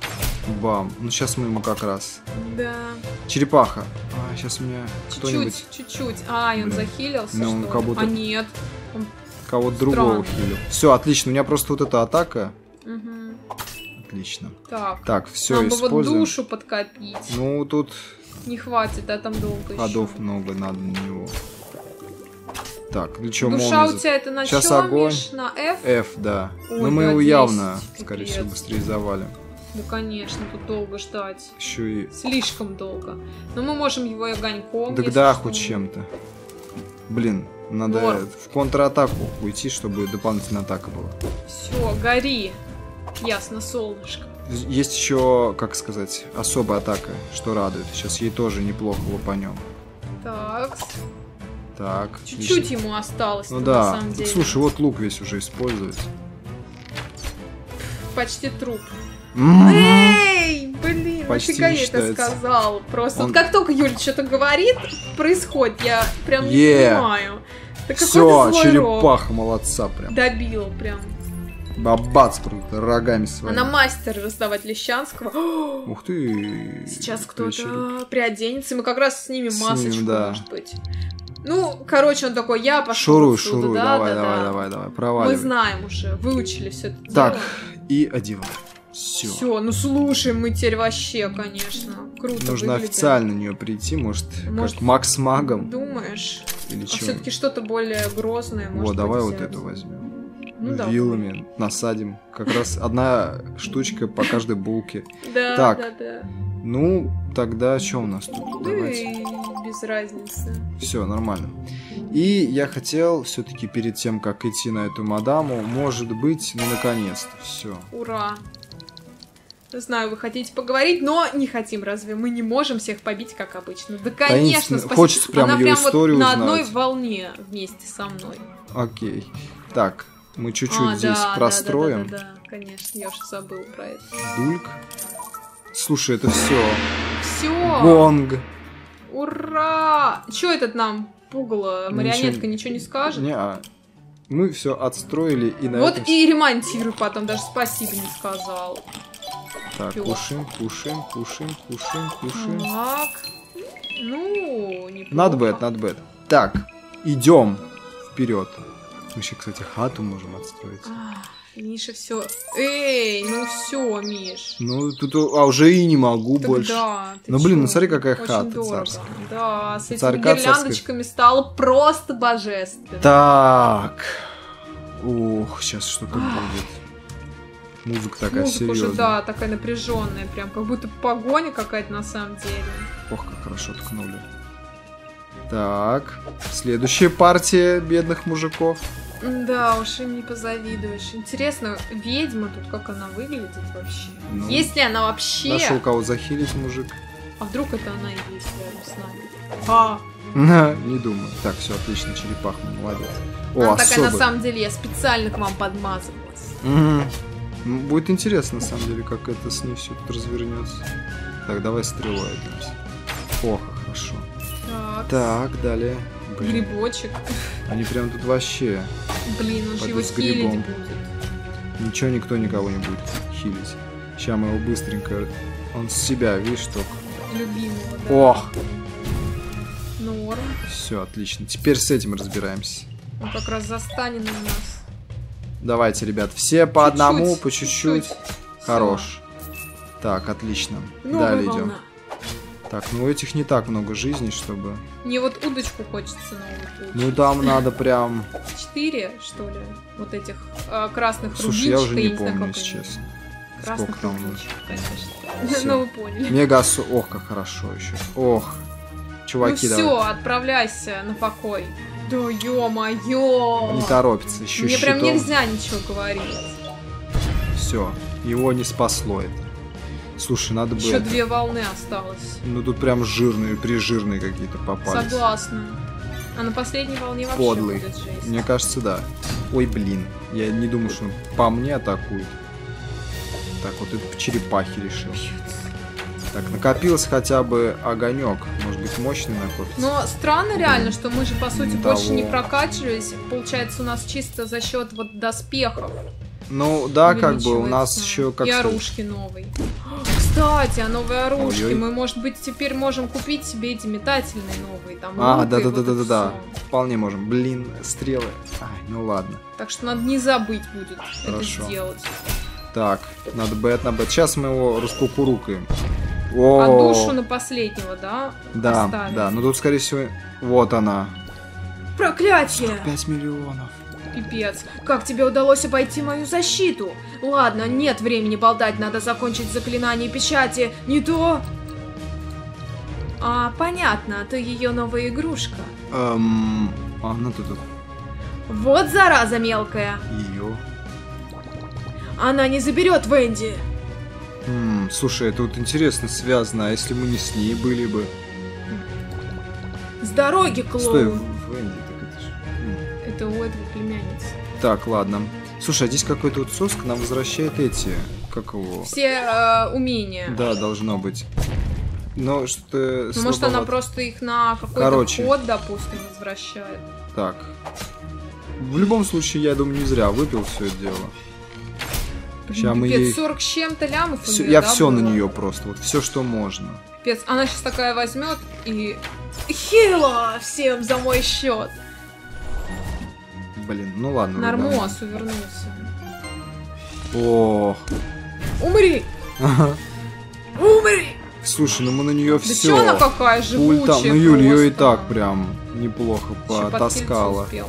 S1: Бам. Ну сейчас мы ему как раз.
S2: Да.
S1: Черепаха. А, сейчас у меня кто-нибудь...
S2: Чуть-чуть, чуть-чуть. А, и он
S1: Блин.
S2: захилился,
S1: Ну,
S2: что
S1: как
S2: ли?
S1: будто-
S2: А нет. Он...
S1: Кого-то другого
S2: Странно.
S1: хилил. Все, отлично. У меня просто вот эта атака.
S2: Мгм.
S1: Отлично.
S2: Так.
S1: Так, все,
S2: Нам бы вот
S1: используем.
S2: душу подкопить.
S1: Ну, тут
S2: Не хватит, да, там долго
S1: ходов
S2: еще.
S1: много надо на него. Так, для чего
S2: Душа у тебя это на
S1: Сейчас
S2: чем,
S1: огонь.
S2: Миш? На F?
S1: F, да.
S2: Ой,
S1: Но мы
S2: да,
S1: его
S2: десять,
S1: явно,
S2: пипец.
S1: скорее всего, быстрее завалим.
S2: Да, конечно, тут долго ждать.
S1: Еще и...
S2: Слишком долго. Но мы можем его и огоньком.
S1: Так
S2: если
S1: да,
S2: что.
S1: хоть чем-то. Блин, надо
S2: Норм.
S1: в контратаку уйти, чтобы дополнительная атака была.
S2: Все, гори. Ясно, солнышко.
S1: Есть еще, как сказать, особая атака, что радует. Сейчас ей тоже неплохо лопанем.
S2: Так.
S1: Так.
S2: Чуть-чуть
S1: отлично.
S2: ему осталось,
S1: Ну
S2: на
S1: да.
S2: самом деле.
S1: Слушай, вот лук весь уже используется.
S2: Почти труп.
S1: М-м-м.
S2: Эй, блин,
S1: Почти
S2: нафига
S1: не
S2: я это
S1: считается.
S2: сказал? Просто
S1: Он-
S2: вот как только Юля что-то говорит, происходит, я прям не
S1: Е.
S2: понимаю. Да какой
S1: Все,
S2: ты злой рок.
S1: черепаха, молодца прям.
S2: Добил прям.
S1: Бабац круто, рогами своими.
S2: Она мастер раздавать Лещанского.
S1: Ух ты.
S2: Сейчас
S1: какая череп-
S2: кто-то приоденется, и мы как раз снимем
S1: Снимем,
S2: масочку,
S1: да.
S2: может быть. Ну, короче, он такой, я пошел
S1: Шуруй,
S2: отсюда,
S1: шуруй,
S2: да,
S1: давай,
S2: да,
S1: давай,
S2: да.
S1: давай, давай,
S2: Мы
S1: проваливай.
S2: знаем уже, выучили все это
S1: Так,
S2: дело.
S1: и одеваем. Все.
S2: Все, ну слушай, мы теперь вообще, конечно, круто
S1: Нужно
S2: выглядим.
S1: официально на нее прийти, может,
S2: Может,
S1: как Макс с магом
S2: Думаешь?
S1: или
S2: А
S1: чего.
S2: все-таки что-то более грозное, может
S1: Вот, давай
S2: быть,
S1: вот
S2: взять.
S1: эту возьмем.
S2: Ну, давай.
S1: Вилами насадим. Как раз одна штучка по каждой булке.
S2: Да,
S1: Так.
S2: да, да.
S1: Ну, тогда что у нас тут?
S2: Да
S1: Давайте.
S2: и без разницы.
S1: Все, нормально. И я хотел все-таки перед тем, как идти на эту мадаму, может быть, ну наконец-то, все.
S2: Ура! Знаю, вы хотите поговорить, но не хотим, разве мы не можем всех побить, как обычно? Да, конечно,
S1: Таинственно.
S2: спасибо.
S1: Хочется прям
S2: Она
S1: её
S2: прям
S1: историю
S2: вот на
S1: узнать.
S2: одной волне вместе со мной.
S1: Окей. Так, мы чуть-чуть
S2: А,
S1: здесь
S2: да,
S1: простроим.
S2: Да, да, да, да, конечно, я уже забыл про это.
S1: Дульк. Слушай, это все.
S2: Все!
S1: Гонг.
S2: Ура! Че этот нам пугало? Марионетка
S1: Ничего-
S2: ничего не скажет?
S1: Не-а. Мы все отстроили и на
S2: Вот
S1: этом...
S2: и ремонтируй потом, даже спасибо не сказал.
S1: Так,
S2: Чё?
S1: кушаем, кушаем, кушаем, кушаем, кушаем.
S2: Так. Ну, неплохо.
S1: Not bad, not bad. Так, идем вперед. Мы еще, кстати, хату можем отстроить.
S2: Ах, Миша, все. Эй, ну все, Миш.
S1: Ну, тут а уже и не могу
S2: Так
S1: больше.
S2: да, ты
S1: Ну, блин, ну
S2: чё?
S1: смотри, какая
S2: Очень
S1: хата
S2: дорого.
S1: царская.
S2: Да, с этими
S1: Царька
S2: гирляндочками стало просто божественно.
S1: Так. Ух, сейчас что-то будет. Музыка такая
S2: Музыка уже,
S1: серьезная.
S2: да, такая напряженная, прям как будто погоня какая-то на самом деле.
S1: Ох, как хорошо ткнули. Так, следующая партия бедных мужиков.
S2: Да, уж им не позавидуешь. Интересно, ведьма тут, как она выглядит вообще?
S1: Ну,
S2: Есть ли она вообще?
S1: Нашел кого захилить, мужик.
S2: А вдруг это она и есть рядом с нами? А,
S1: Не думаю. Так, все отлично, черепаха, молодец. О,
S2: она такая, на
S1: особый.
S2: самом деле, я специально к вам подмазывалась.
S1: Мгм. Ну, будет интересно, на самом деле, как это с ней все тут развернется. Так, давай стрелой идемся. Ох, хорошо.
S2: Так,
S1: Так, далее. Блин,
S2: грибочек.
S1: они прям тут вообще.
S2: Блин, он же
S1: Пойду
S2: его
S1: с
S2: хилить
S1: грибом.
S2: будет.
S1: Ничего, никто никого не будет хилить. Сейчас мы его быстренько... Он с себя, видишь, только.
S2: Любимого, да.
S1: Ох!
S2: Норм.
S1: Все, отлично. Теперь с этим разбираемся.
S2: Он как раз застанет на нас.
S1: Давайте, ребят, все по
S2: Чуть-чуть,
S1: одному, по чуть-чуть.
S2: чуть-чуть.
S1: Хорош. Так, отлично.
S2: Новая
S1: Далее
S2: волна.
S1: идем. Так, ну у этих не так много жизней, чтобы...
S2: Мне вот удочку хочется новую получить.
S1: Ну там надо прям...
S2: Четыре, что ли, вот этих а, красных
S1: Слушай, я
S2: рубинчиков,
S1: уже не
S2: не знаю,
S1: помню,
S2: как
S1: если
S2: они.
S1: честно.
S2: Красных
S1: Сколько там
S2: рубинчиков, конечно.
S1: Всё.
S2: Ну, вы поняли.
S1: Мега... со- Ох, как хорошо еще. Ох.
S2: Ну
S1: Чуваки,
S2: все,
S1: давай.
S2: отправляйся на покой. Да ё-моё!
S1: Не торопится, еще
S2: Мне
S1: щитом.
S2: прям нельзя ничего говорить.
S1: Все, его не спасло это. Слушай, надо
S2: Еще
S1: было...
S2: две волны осталось.
S1: Ну тут прям жирные, прижирные какие-то попались.
S2: Согласна. А на последней волне вообще
S1: Подлый.
S2: будет жесть.
S1: Мне кажется, да. Ой, блин. Я не думаю, что он по мне атакует. Так, вот это по черепахе решил. Так, накопился хотя бы огонек. Может быть, мощный накопится.
S2: Но странно реально, что мы же, по сути,
S1: Не
S2: больше
S1: того.
S2: не прокачивались. Получается, у нас чисто за счет вот доспехов.
S1: Ну, да, как бы у нас
S2: увеличивается.
S1: еще как
S2: И
S1: сказать,
S2: оружки новой. Кстати, о новой оружке.
S1: Ой-ой.
S2: Мы, может быть, теперь можем купить себе эти метательные новые. Там,
S1: А,
S2: лук и вот это
S1: да-да-да-да-да.
S2: всё.
S1: Вполне можем. Блин, стрелы. Ай, ну ладно.
S2: Так что надо не забыть будет
S1: Хорошо.
S2: это сделать.
S1: Так, надо бет на бет. Сейчас мы его раскукурукаем. О,
S2: А душу на последнего, да?
S1: да,
S2: оставить?
S1: да. Ну тут, скорее всего, вот она.
S2: Проклятие!
S1: пять миллионов.
S2: Пипец. Как тебе удалось обойти мою защиту? Ладно, нет времени болтать, надо закончить заклинание печати. Не то... А, понятно, ты ее новая игрушка.
S1: Эм, а, ну тут, тут.
S2: Вот зараза мелкая.
S1: Ее.
S2: Она не заберет Венди.
S1: М, слушай, это вот интересно связано, а если мы не с ней были бы?
S2: С дороги, клоун.
S1: Стой, Венди, так это ж... м.
S2: Это у этого племянницы.
S1: Так, ладно. Слушай, а здесь какой-то вот соск нам возвращает эти... Как его?
S2: Все э, умения.
S1: Да, должно быть. Но что...
S2: Ну, может, она просто их на какой-то
S1: Короче.
S2: код, допустим, возвращает.
S1: Так. В любом случае, я думаю, не зря выпил все это дело. Сейчас мы
S2: Пипец,
S1: ей...
S2: сорок с чем-то лямов у
S1: Всё-
S2: неё,
S1: я
S2: да,
S1: все на
S2: было?
S1: нее просто, вот все, что можно.
S2: Пипец, она сейчас такая возьмет и... Хила всем за мой счет.
S1: Блин, ну ладно. ладно.
S2: Нормос увернулся.
S1: Ох.
S2: Умри! Умри!
S1: Слушай, ну мы на нее
S2: Да
S1: все.
S2: чё она какая живучая
S1: Ну, Юль, ее и
S2: просто.
S1: так прям неплохо
S2: Ещё под кольцо
S1: потаскала.
S2: успел.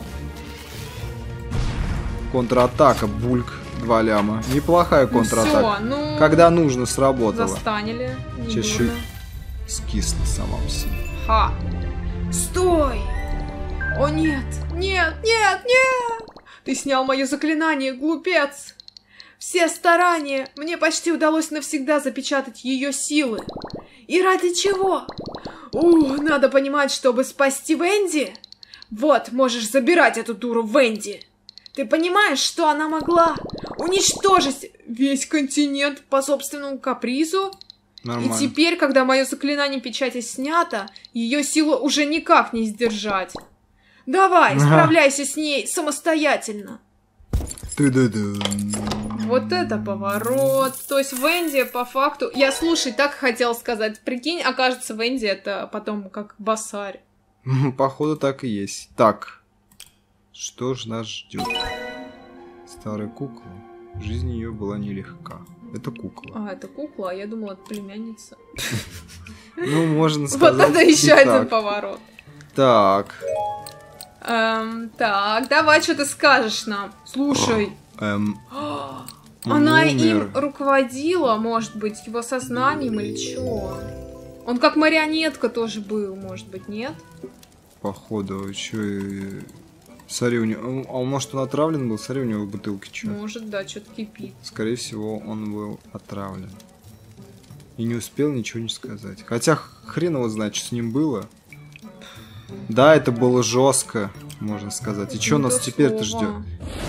S1: Контратака, бульк, два ляма. Неплохая
S2: Ну
S1: контратака.
S2: всё, ну...
S1: Когда нужно, сработало.
S2: Застанили. не
S1: Сейчас
S2: дурно.
S1: Скисла сама по себе.
S2: Ха! Стой! О нет! Нет! Нет! Нет! Ты снял мое заклинание, глупец! Все старания! Мне почти удалось навсегда запечатать ее силы. И ради чего? Ух, надо понимать, чтобы спасти Венди. Вот, можешь забирать эту дуру Венди. Ты понимаешь, что она могла уничтожить весь континент по собственному капризу?
S1: Нормально.
S2: И теперь, когда мое заклинание печати снято, ее силу уже никак не сдержать. Давай,
S1: Ага.
S2: справляйся с ней самостоятельно.
S1: Ты-да-да.
S2: Вот это поворот. То есть Венди по факту... Я, слушай, так хотел сказать. Прикинь, окажется, Венди это потом как басарь.
S1: Походу так и есть. Так. Что ж нас ждет? Старая кукла. Жизнь ее была нелегка. Это кукла.
S2: А, это кукла, а я думала, это племянница.
S1: Ну, можно
S2: Вот
S1: сказать.
S2: это еще
S1: и
S2: один
S1: так.
S2: поворот.
S1: Так.
S2: Эм, так, давай, что ты скажешь нам? Слушай,
S1: Эм,
S2: она
S1: он
S2: им
S1: умер.
S2: руководила, может быть, его сознанием или чё? Он как марионетка тоже был, может быть, нет?
S1: Походу, чё и... Смотри, у него... А может он отравлен был? Смотри, у него в бутылке чё.
S2: Может, да, что-то кипит.
S1: Скорее всего, он был отравлен. И не успел ничего не сказать. Хотя хрен его знает, что с ним было. Да, это было жестко, можно сказать. И что
S2: Не
S1: нас
S2: то
S1: теперь-то
S2: слово.
S1: ждет?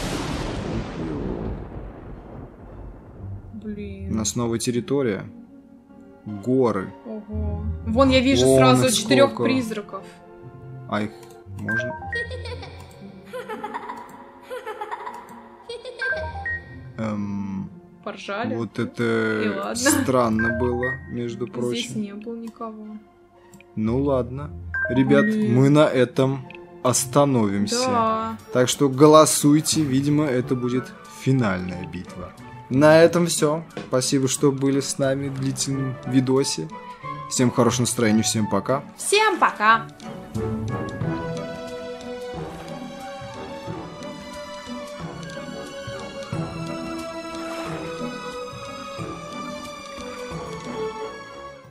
S1: У
S2: Блин.
S1: нас новая территория. Горы.
S2: Ого. Вон я вижу
S1: Вон
S2: сразу
S1: их
S2: четырех
S1: сколько.
S2: призраков.
S1: А их можно? Эм,
S2: Поржали.
S1: вот
S2: И
S1: это
S2: ладно.
S1: странно было, между
S2: Здесь
S1: прочим.
S2: не было никого.
S1: Ну ладно. Ребят,
S2: Блин.
S1: мы на этом остановимся.
S2: Да.
S1: Так что голосуйте, видимо, это будет финальная битва. На этом все. Спасибо, что были с нами в длительном видосе. Всем хорошего настроения, всем пока.
S2: Всем пока.